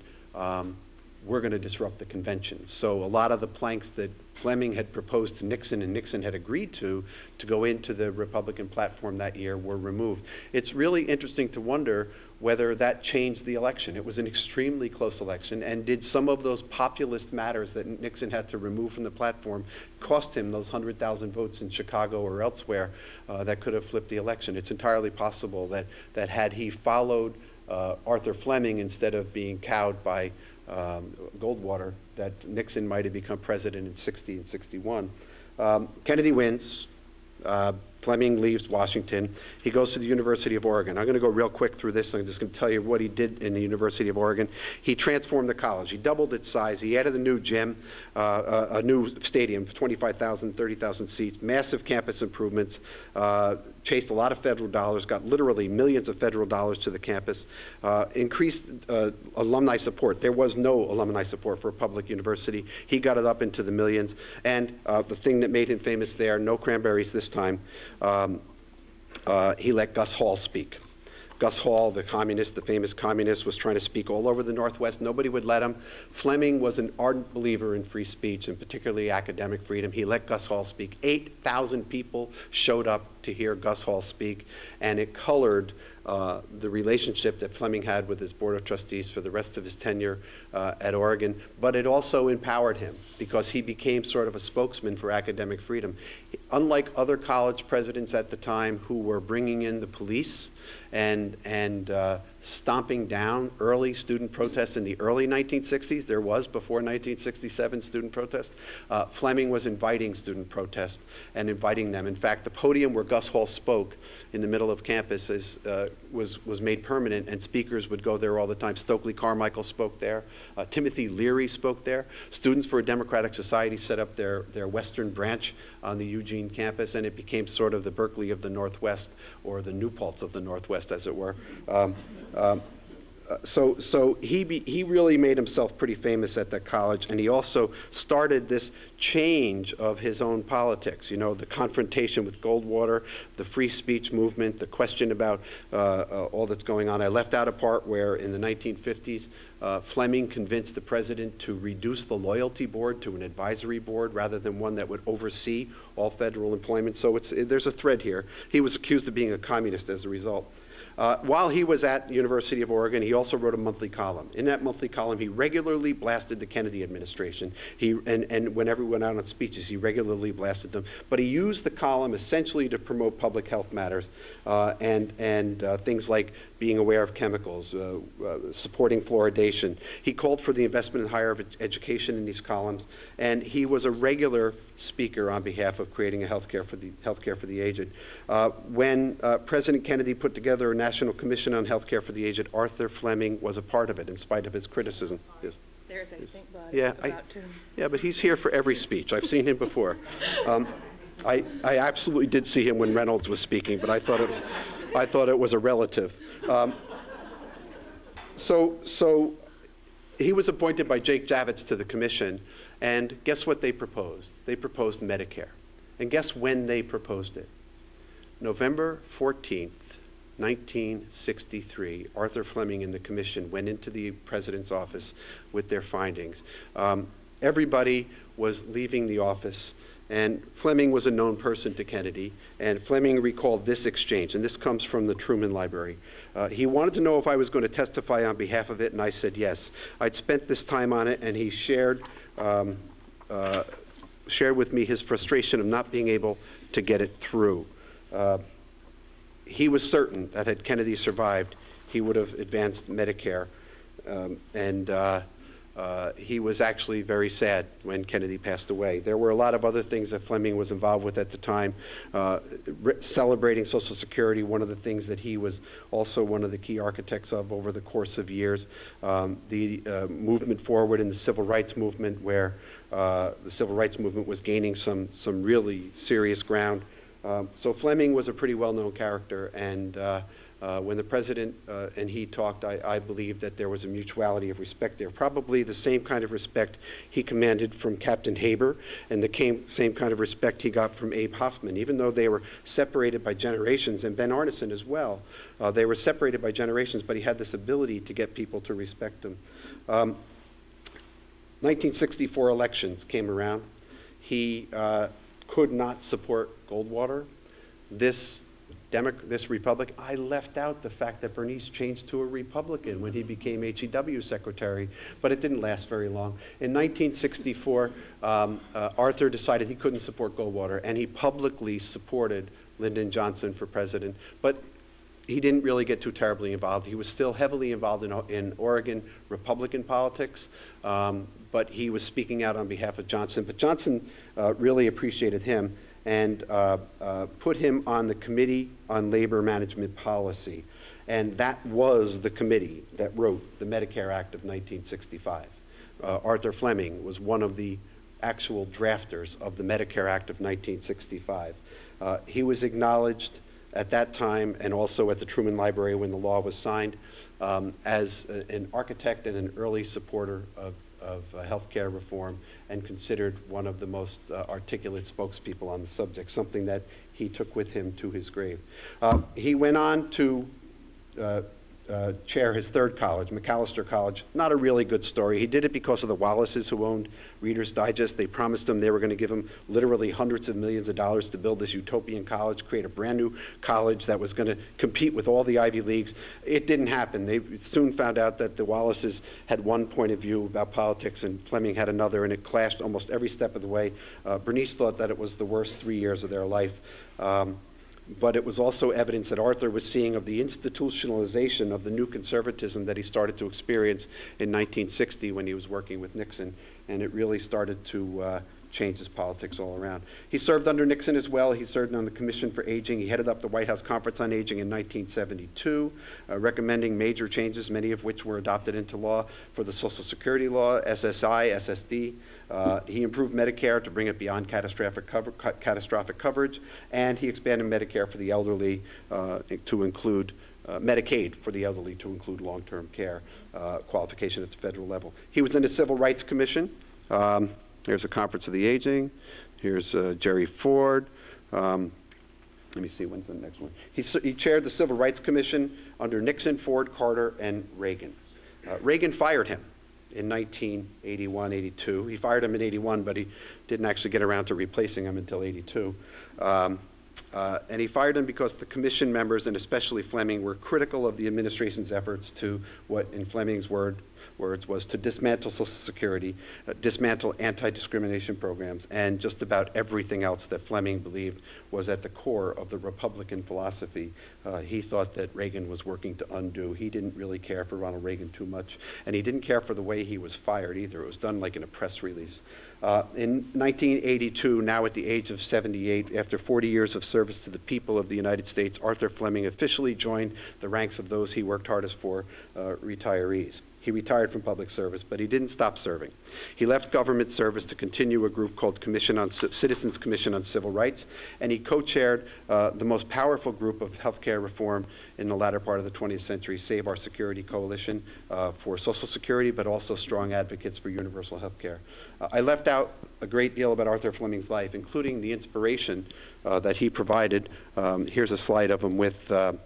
we're going to disrupt the convention. So a lot of the planks that Flemming had proposed to Nixon and Nixon had agreed to go into the Republican platform that year were removed. It's really interesting to wonder whether that changed the election. It was an extremely close election, and did some of those populist matters that Nixon had to remove from the platform cost him those 100,000 votes in Chicago or elsewhere that could have flipped the election? It's entirely possible that had he followed Arthur Flemming instead of being cowed by Goldwater, that Nixon might have become president in 60 and 61. Kennedy wins. Flemming leaves Washington. He goes to the University of Oregon. I'm going to go real quick through this. I'm just going to tell you what he did in the University of Oregon. He transformed the college. He doubled its size. He added a new gym, a new stadium, 25,000, 30,000 seats, massive campus improvements, chased a lot of federal dollars, got literally millions of federal dollars to the campus, increased alumni support. There was no alumni support for a public university. He got it up into the millions. And the thing that made him famous there, no cranberries this time, he let Gus Hall speak. Gus Hall, the communist, the famous communist, was trying to speak all over the Northwest. Nobody would let him. Flemming was an ardent believer in free speech, and particularly academic freedom. He let Gus Hall speak. 8,000 people showed up to hear Gus Hall speak, and it colored the relationship that Flemming had with his Board of Trustees for the rest of his tenure at Oregon. But it also empowered him because he became sort of a spokesman for academic freedom. Unlike other college presidents at the time who were bringing in the police and stomping down early student protests in the early 1960s, there was before 1967 student protests, Flemming was inviting student protests and inviting them. In fact, the podium where Gus Hall spoke in the middle of campus was made permanent, and speakers would go there all the time. Stokely Carmichael spoke there. Timothy Leary spoke there. Students for a Democratic Society set up their Western branch on the Eugene campus, and it became sort of the Berkeley of the Northwest, or the New Paltz of the Northwest, as it were. So he really made himself pretty famous at that college, and he also started this change of his own politics. You know, the confrontation with Goldwater, the free speech movement, the question about all that's going on. I left out a part where in the 1950s, Flemming convinced the president to reduce the loyalty board to an advisory board rather than one that would oversee all federal employment. So there's a thread here. He was accused of being a communist as a result. While he was at the University of Oregon, he also wrote a monthly column. In that monthly column, he regularly blasted the Kennedy administration. And whenever he went out on speeches, he regularly blasted them. But he used the column essentially to promote public health matters and things like being aware of chemicals, supporting fluoridation. He called for the investment in higher education in these columns, and he was a regular speaker on behalf of creating a healthcare for the aged. When President Kennedy put together a National Commission on Healthcare for the Aged, Arthur Flemming was a part of it, in spite of his criticism. Yes. There's a stink bug about to. Yeah, but he's here for every speech. I've seen him before. I absolutely did see him when Reynolds was speaking, but I thought it was a relative. So he was appointed by Jake Javits to the commission, and guess what they proposed? They proposed Medicare. And guess when they proposed it? November 14th, 1963, Arthur Flemming and the commission went into the president's office with their findings. Everybody was leaving the office, and Flemming was a known person to Kennedy, and Flemming recalled this exchange, and this comes from the Truman Library. He wanted to know if I was going to testify on behalf of it, and I said yes. I'd spent this time on it, and he shared with me his frustration of not being able to get it through. He was certain that had Kennedy survived, he would have advanced Medicare, he was actually very sad when Kennedy passed away. There were a lot of other things that Flemming was involved with at the time, celebrating Social Security, one of the things that he was also one of the key architects of over the course of years. The movement forward in the Civil Rights Movement, where the Civil Rights Movement was gaining some really serious ground. So Flemming was a pretty well-known character, and when the president and he talked, I believe that there was a mutuality of respect there. Probably the same kind of respect he commanded from Captain Haber, and the same kind of respect he got from Abe Hoffman. Even though they were separated by generations, and Ben Arneson as well, they were separated by generations, but he had this ability to get people to respect him. 1964 elections came around. He could not support Goldwater. This Republic, I left out the fact that Bernice changed to a Republican when he became HEW secretary, but it didn't last very long. In 1964, Arthur decided he couldn't support Goldwater, and he publicly supported Lyndon Johnson for president, but he didn't really get too terribly involved. He was still heavily involved in Oregon Republican politics, but he was speaking out on behalf of Johnson. But Johnson really appreciated him and put him on the Committee on Labor Management Policy. And that was the committee that wrote the Medicare Act of 1965. Arthur Flemming was one of the actual drafters of the Medicare Act of 1965. He was acknowledged at that time, and also at the Truman Library when the law was signed, as an architect and an early supporter of healthcare reform, and considered one of the most articulate spokespeople on the subject, something that he took with him to his grave. He went on to chair his third college, Macalester College. Not a really good story. He did it because of the Wallaces, who owned Reader's Digest. They promised him they were going to give him literally hundreds of millions of dollars to build this utopian college, create a brand new college that was going to compete with all the Ivy Leagues. It didn't happen. They soon found out that the Wallaces had one point of view about politics and Flemming had another, and it clashed almost every step of the way. Bernice thought that it was the worst 3 years of their life. But it was also evidence that Arthur was seeing of the institutionalization of the new conservatism that he started to experience in 1960 when he was working with Nixon, and it really started to change his politics all around. He served under Nixon as well. He served on the Commission for Aging. He headed up the White House Conference on Aging in 1972, recommending major changes, many of which were adopted into law for the Social Security law, SSI, SSD. He improved Medicare to bring it beyond catastrophic coverage, and he expanded Medicare for the elderly to include Medicaid for the elderly to include long-term care qualification at the federal level. He was in the Civil Rights Commission. Here's a Conference of the Aging. Here's Jerry Ford. Let me see, when's the next one? He chaired the Civil Rights Commission under Nixon, Ford, Carter, and Reagan. Reagan fired him in 1981, 82. He fired him in 81, but he didn't actually get around to replacing him until 82. And he fired him because the commission members, and especially Flemming, were critical of the administration's efforts to, what in Flemming's words was to dismantle Social Security, dismantle anti-discrimination programs, and just about everything else that Flemming believed was at the core of the Republican philosophy. He thought that Reagan was working to undo. He didn't really care for Ronald Reagan too much, and he didn't care for the way he was fired either. It was done like in a press release. In 1982, now at the age of 78, after 40 years of service to the people of the United States, Arthur Flemming officially joined the ranks of those he worked hardest for, retirees. He retired from public service, but he didn't stop serving. He left government service to continue a group called Citizens Commission on Civil Rights, and he co-chaired the most powerful group of healthcare reform in the latter part of the 20th century, Save Our Security Coalition for Social Security, but also strong advocates for universal healthcare. I left out a great deal about Arthur Flemming's life, including the inspiration that he provided. Here's a slide of him with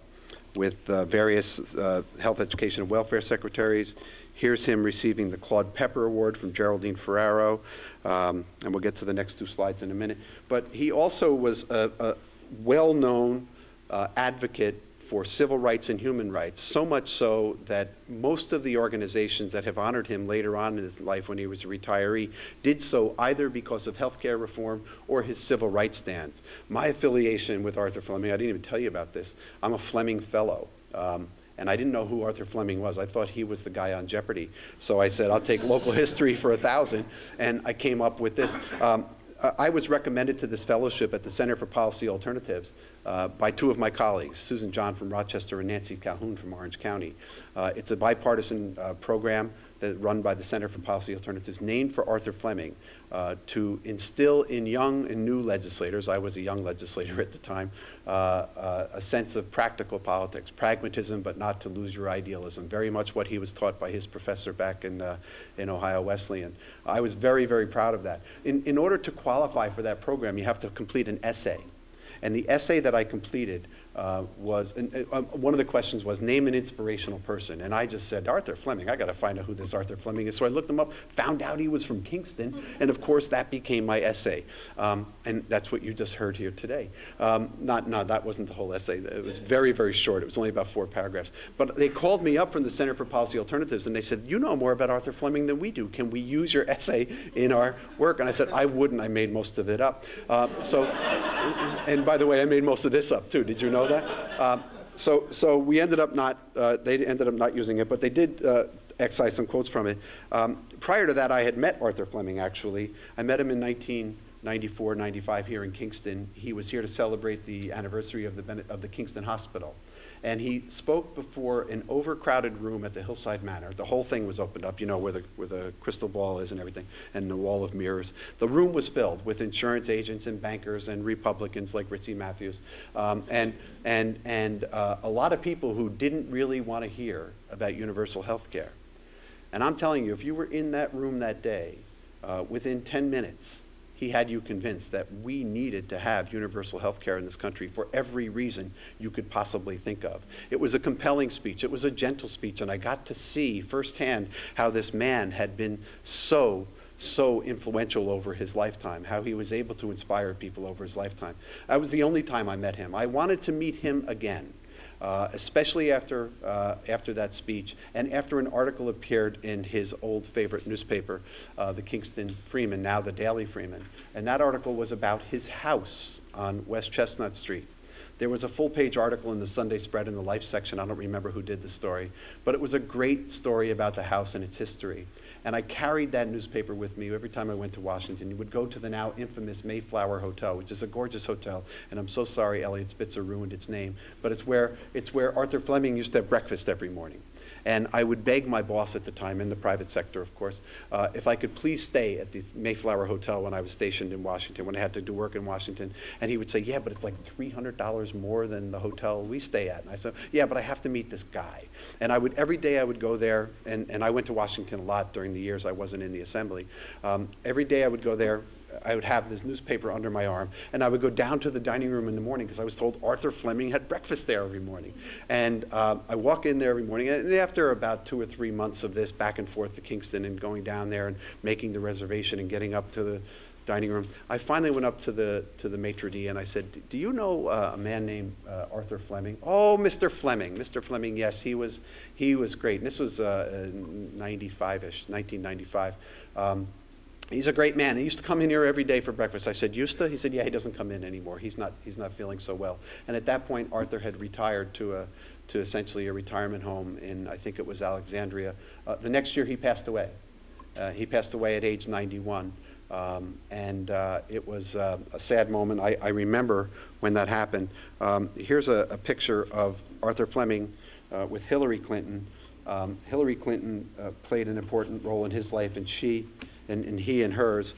with various health, education, and welfare secretaries. Here's him receiving the Claude Pepper Award from Geraldine Ferraro, and we'll get to the next 2 slides in a minute. But he also was a well-known advocate for civil rights and human rights, so much so that most of the organizations that have honored him later on in his life when he was a retiree did so either because of healthcare reform or his civil rights stance. My affiliation with Arthur Flemming, I didn't even tell you about this. I'm a Flemming Fellow. And I didn't know who Arthur Flemming was. I thought he was the guy on Jeopardy. So I said, I'll take local history for 1,000, and I came up with this. I was recommended to this fellowship at the Center for Policy Alternatives by 2 of my colleagues, Susan John from Rochester and Nancy Calhoun from Orange County. It's a bipartisan program that run by the Center for Policy Alternatives, named for Arthur Flemming, to instill in young and new legislators, I was a young legislator at the time, a sense of practical politics, pragmatism, but not to lose your idealism, very much what he was taught by his professor back in Ohio Wesleyan. I was very, very proud of that. In order to qualify for that program, you have to complete an essay. And the essay that I completed was, one of the questions was, name an inspirational person. And I just said, Arthur Flemming, I got to find out who this Arthur Flemming is. So I looked him up, found out he was from Kingston, and of course that became my essay. And that's what you just heard here today. No, that wasn't the whole essay. It was very, very short. It was only about 4 paragraphs. But they called me up from the Center for Policy Alternatives, and they said, you know more about Arthur Flemming than we do. Can we use your essay in our work? And I said, I wouldn't. I made most of it up. And by the way, I made most of this up too. Did you know that? So we ended up not, they ended up not using it, but they did excise some quotes from it. Prior to that, I had met Arthur Flemming, actually. I met him in 1994, 95 here in Kingston. He was here to celebrate the anniversary of the Kingston Hospital. And he spoke before an overcrowded room at the Hillside Manor. The whole thing was opened up, you know, where the crystal ball is and everything, and the wall of mirrors. The room was filled with insurance agents and bankers and Republicans like Ritchie Matthews, and a lot of people who didn't really want to hear about universal health care. And I'm telling you, if you were in that room that day, within 10 minutes, he had you convinced that we needed to have universal health care in this country for every reason you could possibly think of. It was a compelling speech. It was a gentle speech, and I got to see firsthand how this man had been so influential over his lifetime, how he was able to inspire people over his lifetime. That was the only time I met him. I wanted to meet him again. Especially after that speech, and after an article appeared in his old favorite newspaper, the Kingston Freeman, now the Daily Freeman. And that article was about his house on West Chestnut Street. There was a full-page article in the Sunday Spread in the Life section. I don't remember who did the story, but it was a great story about the house and its history. And I carried that newspaper with me every time I went to Washington. You would go to the now infamous Mayflower Hotel, which is a gorgeous hotel. And I'm so sorry Elliot Spitzer ruined its name. But it's where Arthur Flemming used to have breakfast every morning. And I would beg my boss at the time, in the private sector, of course, if I could please stay at the Mayflower Hotel when I was stationed in Washington, when I had to do work in Washington. And he would say, yeah, but it's like $300 more than the hotel we stay at. And I said, yeah, but I have to meet this guy. And every day I would go there, and I went to Washington a lot during the years I wasn't in the Assembly. Every day I would go there. I would have this newspaper under my arm, and I would go down to the dining room in the morning because I was told Arthur Flemming had breakfast there every morning. And I walk in there every morning, and after about 2 or 3 months of this back and forth to Kingston and going down there and making the reservation and getting up to the dining room, I finally went up to the maitre d' and I said, do you know a man named Arthur Flemming? Oh, Mr. Flemming. Mr. Flemming, yes, he was great. And this was 95-ish, 1995. He's a great man. He used to come in here every day for breakfast. I said, used to? He said, yeah, he doesn't come in anymore. He's not feeling so well. And at that point, Arthur had retired to essentially a retirement home in, I think it was Alexandria. The next year, he passed away. He passed away at age 91. And it was a sad moment. I remember when that happened. Here's a picture of Arthur Flemming with Hillary Clinton. Hillary Clinton played an important role in his life, and he and hers.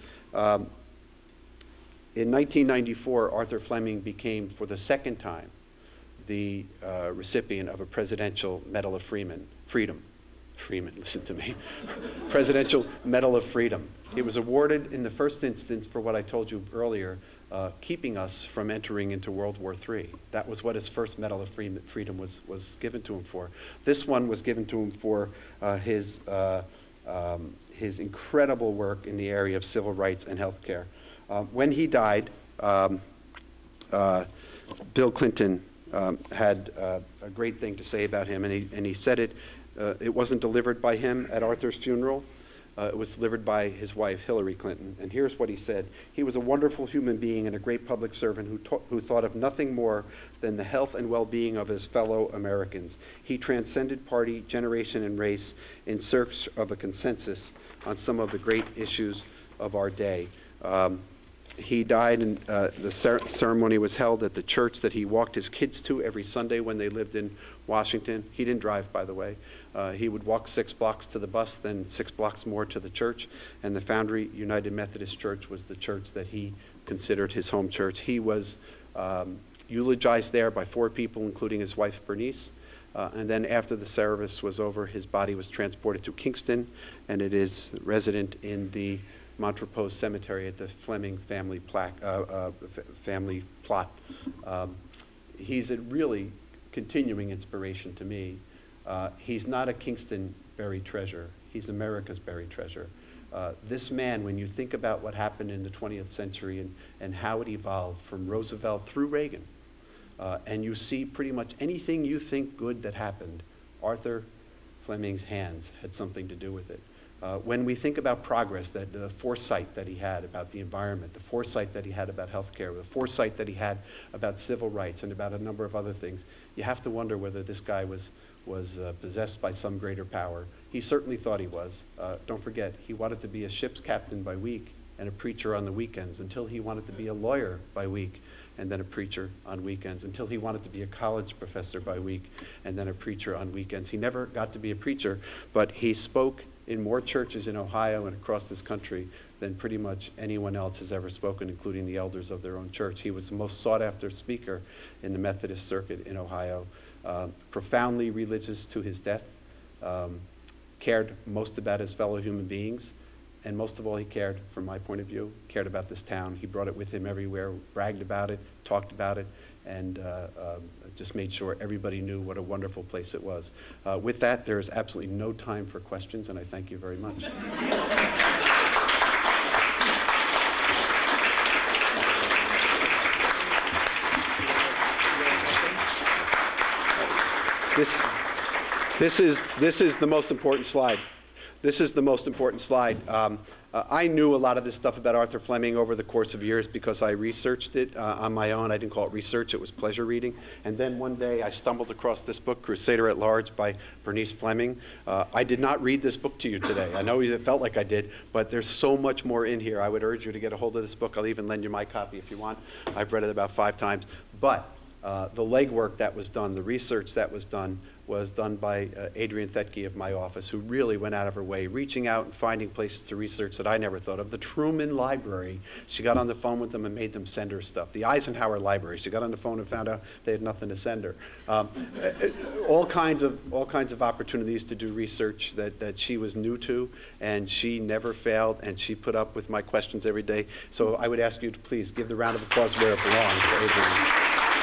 In 1994, Arthur Flemming became, for the second time, the recipient of a Presidential Medal of Freedom. Listen to me. Presidential Medal of Freedom. He was awarded in the first instance for what I told you earlier, keeping us from entering into World War III. That was what his first Medal of Freedom was given to him for. This one was given to him for his incredible work in the area of civil rights and health care. When he died, Bill Clinton had a great thing to say about him, and he said it wasn't delivered by him at Arthur's funeral. It was delivered by his wife, Hillary Clinton. And here's what he said. He was a wonderful human being and a great public servant who thought of nothing more than the health and well-being of his fellow Americans. He transcended party, generation, and race in search of a consensus on some of the great issues of our day. He died, and the ceremony was held at the church that he walked his kids to every Sunday when they lived in Washington. He didn't drive, by the way. He would walk 6 blocks to the bus, then 6 blocks more to the church, and the Foundry United Methodist Church was the church that he considered his home church. He was eulogized there by 4 people, including his wife, Bernice. And then after the service was over, his body was transported to Kingston, and it is resident in the Montrepose Cemetery at the Flemming family plot. He's a really continuing inspiration to me. He's not a Kingston buried treasure. He's America's buried treasure. This man, when you think about what happened in the 20th century and how it evolved from Roosevelt through Reagan, and you see pretty much anything you think good that happened, Arthur Flemming's hands had something to do with it. When we think about progress, that the foresight that he had about the environment, the foresight that he had about healthcare, the foresight that he had about civil rights and about a number of other things, you have to wonder whether this guy was possessed by some greater power. He certainly thought he was. Don't forget, he wanted to be a ship's captain by week and a preacher on the weekends, until he wanted to be a lawyer by week and then a preacher on weekends, until he wanted to be a college professor by week and then a preacher on weekends. He never got to be a preacher, but he spoke in more churches in Ohio and across this country than pretty much anyone else has ever spoken, including the elders of their own church. He was the most sought-after speaker in the Methodist circuit in Ohio. Profoundly religious to his death, cared most about his fellow human beings, and most of all, he cared, from my point of view, cared about this town. He brought it with him everywhere, bragged about it, talked about it, and just made sure everybody knew what a wonderful place it was. With that, there is absolutely no time for questions, and I thank you very much. This is the most important slide. This is the most important slide. I knew a lot of this stuff about Arthur Flemming over the course of years because I researched it on my own. I didn't call it research, it was pleasure reading. And then one day I stumbled across this book, Crusader at Large by Bernice Flemming. I did not read this book to you today. I know it felt like I did, but there's so much more in here. I would urge you to get a hold of this book. I'll even lend you my copy if you want. I've read it about 5 times. But the legwork that was done, the research that was done by Adrienne Thetke of my office, who really went out of her way, reaching out and finding places to research that I never thought of. The Truman Library, she got on the phone with them and made them send her stuff. The Eisenhower Library, she got on the phone and found out they had nothing to send her. All kinds of opportunities to do research that she was new to, and she never failed, and she put up with my questions every day. So I would ask you to please give the round of applause where it belongs for Adrienne.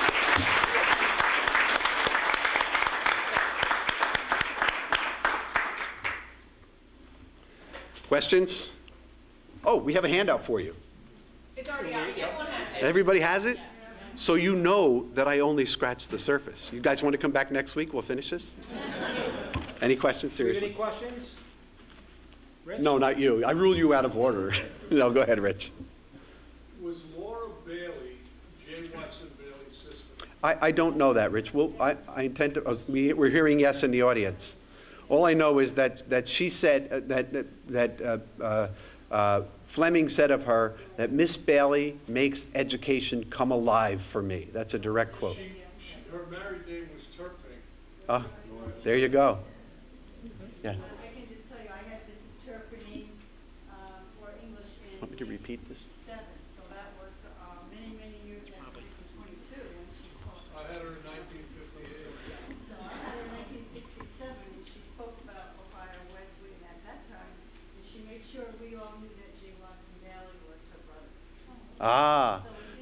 Questions? Oh, we have a handout for you. It's already out. Everyone has it. Everybody has it? So you know that I only scratched the surface. You guys want to come back next week? We'll finish this. Any questions, seriously? Any questions? Rich? No, not you. I rule you out of order. No, go ahead, Rich. Was Laura Bailey, J. Watson Bailey's sister? I don't know that, Rich. I intend to, we're hearing yes in the audience. All I know is that she said that Flemming said of her that Miss Bailey makes education come alive for me. That's a direct quote. Her married name was Turpin. Ah, there you go. Yes. I can just tell you, I had this is Turpin for English in Want me to repeat this? 1967, so that was many, many years after 1922 when she taught. I had her in 1958. So I had her in 1967, and she spoke about Ohio Wesleyan at that time, and she made sure we all knew that J. Watson Bailey was her brother. Ah,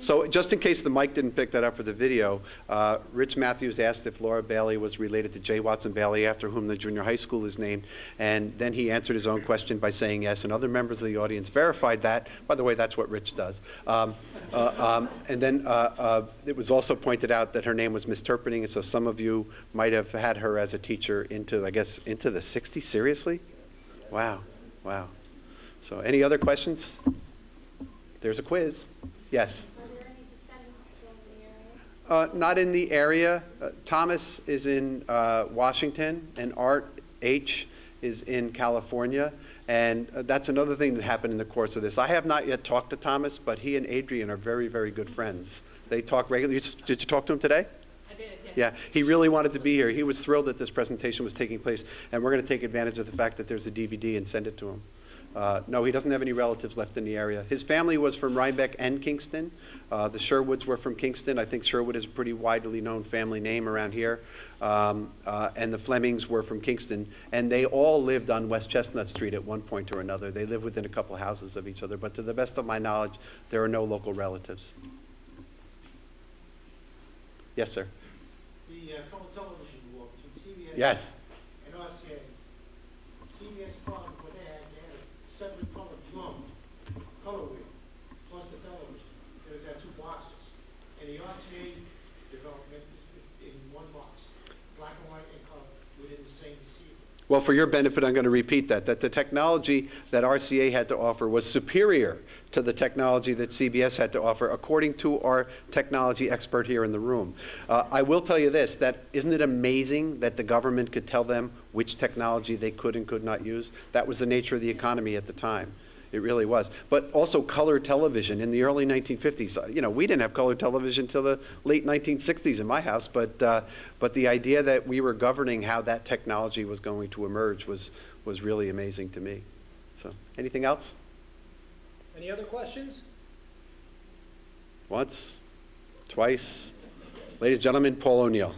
So just in case the mic didn't pick that up for the video, Rich Matthews asked if Laura Bailey was related to J. Watson Bailey, after whom the junior high school is named, and then he answered his own question by saying yes, and other members of the audience verified that. By the way, that's what Rich does. And then it was also pointed out that her name was misinterpreting, and so some of you might have had her as a teacher into, I guess, into the 60s. Seriously? Wow, wow. So any other questions? There's a quiz. Yes? Are there any descendants still in the area? Not in the area. Thomas is in Washington, and Art H. is in California. And that's another thing that happened in the course of this. I have not yet talked to Thomas, but he and Adrian are very, very good friends. They talk regularly. Did you talk to him today? I did, yes. Yeah, he really wanted to be here. He was thrilled that this presentation was taking place, and we're going to take advantage of the fact that there's a DVD and send it to him. No, he doesn't have any relatives left in the area. His family was from Rhinebeck and Kingston. The Sherwoods were from Kingston. I think Sherwood is a pretty widely known family name around here. And the Flemmings were from Kingston. And they all lived on West Chestnut Street at one point or another. They lived within a couple houses of each other. But to the best of my knowledge, there are no local relatives. Yes, sir. The color television war between CBS Yes. and RCA. CBS problem what they had a 7-color drum, color wheel, plus the television. There was that 2 boxes. And the RCA development is in 1 box, black and white and color within the same receiver. Well, for your benefit, I'm going to repeat that the technology that RCA had to offer was superior to the technology that CBS had to offer, according to our technology expert here in the room. I will tell you this, that isn't it amazing that the government could tell them which technology they could and could not use? That was the nature of the economy at the time. It really was. But also color television in the early 1950s. You know, we didn't have color television till the late 1960s in my house, but the idea that we were governing how that technology was going to emerge was really amazing to me. So, anything else? Any other questions? Once, twice. Ladies and gentlemen, Paul O'Neill.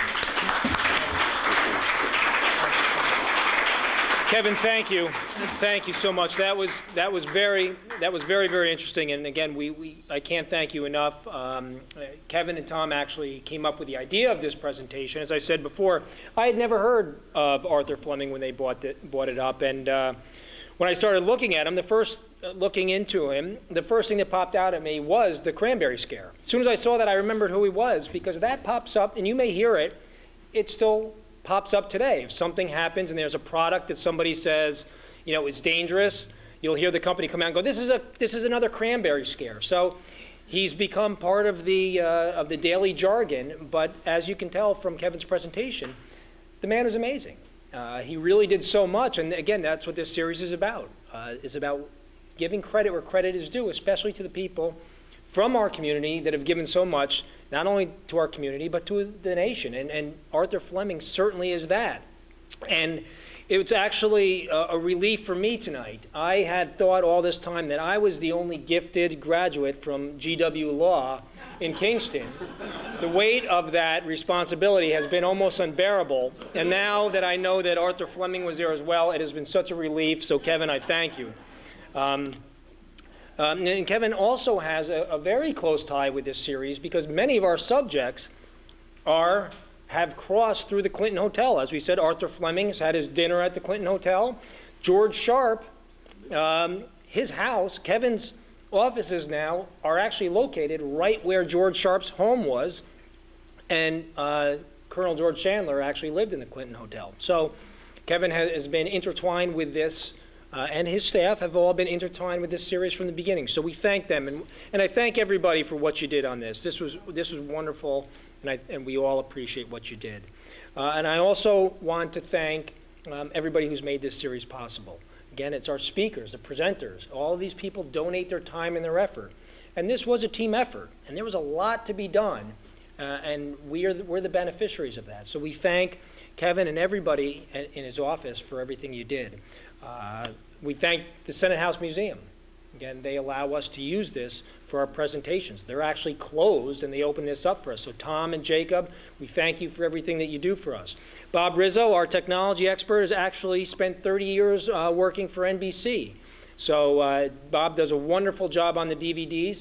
Kevin, thank you. Thank you so much. That was very, very interesting. And again, I can't thank you enough. Kevin and Tom actually came up with the idea of this presentation. As I said before, I had never heard of Arthur Flemming when they brought it up. And when I started looking at him, looking into him, the first thing that popped out at me was the cranberry scare. As soon as I saw that, I remembered who he was, because that pops up, and you may hear it, it still pops up today. If something happens and there's a product that somebody says, you know, is dangerous, you'll hear the company come out and go, this is another cranberry scare. So he's become part of the daily jargon, but as you can tell from Kevin's presentation, the man is amazing. He really did so much, and again, that's what this series is about. It's about giving credit where credit is due, especially to the people from our community that have given so much, not only to our community, but to the nation. And Arthur Flemming certainly is that. And it's actually a relief for me tonight. I had thought all this time that I was the only gifted graduate from GW Law in Kingston. The weight of that responsibility has been almost unbearable. And now that I know that Arthur Flemming was there as well, it has been such a relief. So Kevin, I thank you. And Kevin also has a very close tie with this series, because many of our subjects have crossed through the Clinton Hotel. As we said, Arthur Flemming has had his dinner at the Clinton Hotel. George Sharp, his house, Kevin's offices now are actually located right where George Sharp's home was, and Colonel George Chandler actually lived in the Clinton Hotel. So Kevin has been intertwined with this, and his staff have all been intertwined with this series from the beginning. So we thank them, and I thank everybody for what you did on this. This was wonderful, and we all appreciate what you did. And I also want to thank everybody who's made this series possible. Again, it's our speakers, the presenters. All of these people donate their time and their effort. And this was a team effort, and there was a lot to be done, and we're the beneficiaries of that. So we thank Kevin and everybody in his office for everything you did. We thank the Senate House Museum. Again, they allow us to use this for our presentations. They're actually closed, and they open this up for us. So Tom and Jacob, we thank you for everything that you do for us. Bob Rizzo, our technology expert, has actually spent 30 years working for NBC. So Bob does a wonderful job on the DVDs.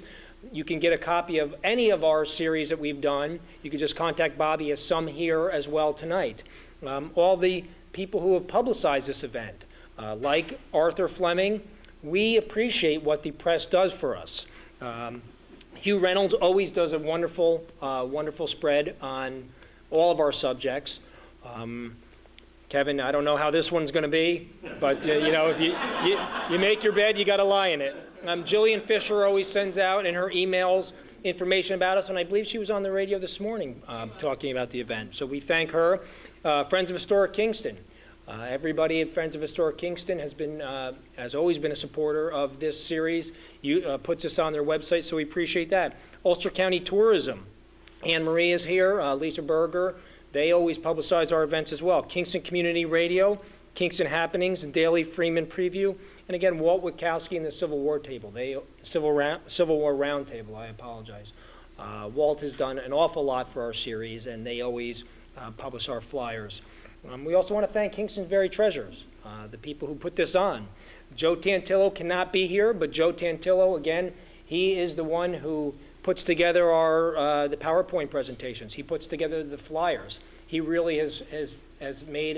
You can get a copy of any of our series that we've done. You can just contact Bobby, as some here as well tonight. All the people who have publicized this event, like Arthur Flemming, we appreciate what the press does for us. Hugh Reynolds always does a wonderful, wonderful spread on all of our subjects. Kevin, I don't know how this one's going to be, but you know, if you make your bed, you got to lie in it. Jillian Fisher always sends out in her emails information about us, and I believe she was on the radio this morning talking about the event. So we thank her. Friends of Historic Kingston. Everybody at Friends of Historic Kingston has always been a supporter of this series. Puts us on their website, so we appreciate that. Ulster County Tourism. Anne Marie is here, Lisa Berger. They always publicize our events as well. Kingston Community Radio, Kingston Happenings, and Daily Freeman Preview. And again, Walt Witkowski and the Civil War Table. Civil War Roundtable, I apologize. Walt has done an awful lot for our series, and they always publish our flyers. We also want to thank Kingston's Very Treasures, the people who put this on. Joe Tantillo cannot be here, but Joe Tantillo, again, he is the one who puts together the PowerPoint presentations. He puts together the flyers. He really has made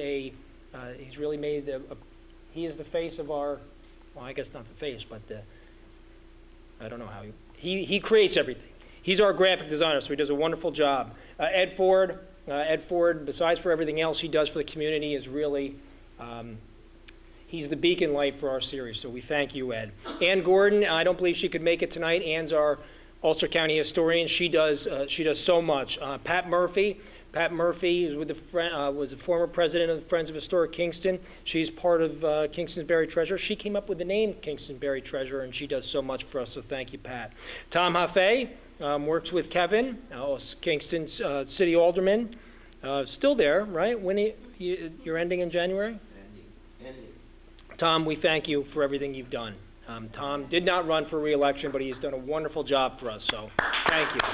he is the face of our, well, I guess not the face, but I don't know how he creates everything. He's our graphic designer, so he does a wonderful job. Ed Ford, besides for everything else he does for the community, is really, he's the beacon light for our series, so we thank you, Ed. Ann Gordon, I don't believe she could make it tonight. Ann's our Ulster County historian. She does so much. Pat Murphy is with was the former president of the Friends of Historic Kingston. She's part of Kingston's Buried Treasure. She came up with the name Kingston Buried Treasure, and she does so much for us, so thank you, Pat. Tom Haffey works with Kevin, Kingston's city alderman. Still there, right? When you're ending in January? Ending. Tom, we thank you for everything you've done. Tom did not run for re-election, but he's done a wonderful job for us, so thank you.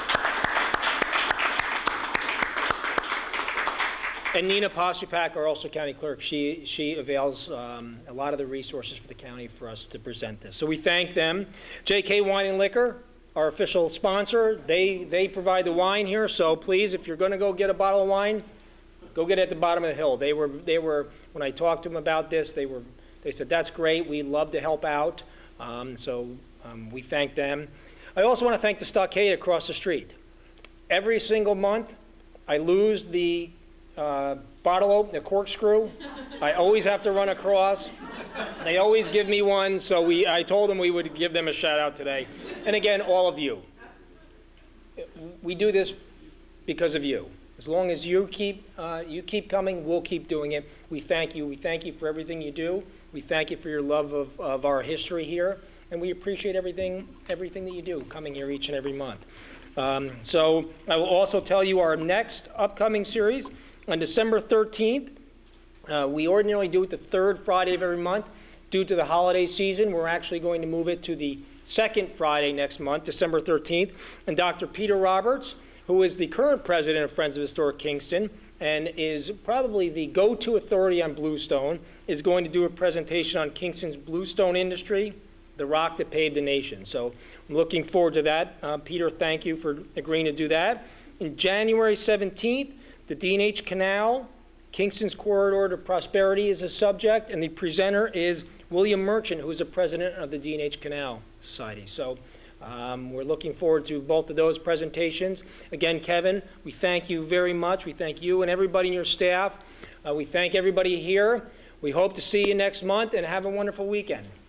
And Nina Postupak, our Ulster County Clerk, she avails a lot of the resources for the county for us to present this. So we thank them. JK Wine and Liquor, our official sponsor, they provide the wine here, so please, if you're going to go get a bottle of wine, go get it at the bottom of the hill. They were when I talked to them about this, they said, that's great, we'd love to help out. We thank them. I also want to thank the Stockade across the street. Every single month, I lose the bottle opener, the corkscrew. I always have to run across. They always give me one, so I told them we would give them a shout out today. And again, all of you. We do this because of you. As long as you keep coming, we'll keep doing it. We thank you. We thank you for everything you do. We thank you for your love of our history here, and we appreciate everything that you do, coming here each and every month. So I will also tell you our next upcoming series on December 13th. We ordinarily do it the third Friday of every month. Due to the holiday season, we're actually going to move it to the second Friday next month, December 13th. And Dr. Peter Roberts, who is the current president of Friends of Historic Kingston and is probably the go-to authority on bluestone, is going to do a presentation on Kingston's bluestone industry, the rock that paved the nation. So I'm looking forward to that. Peter, thank you for agreeing to do that. On January 17th, the D&H Canal, Kingston's Corridor to Prosperity is a subject, and the presenter is William Merchant, who is the president of the D&H Canal Society. So we're looking forward to both of those presentations. Again, Kevin, we thank you very much. We thank you and everybody in your staff. We thank everybody here. We hope to see you next month, and have a wonderful weekend.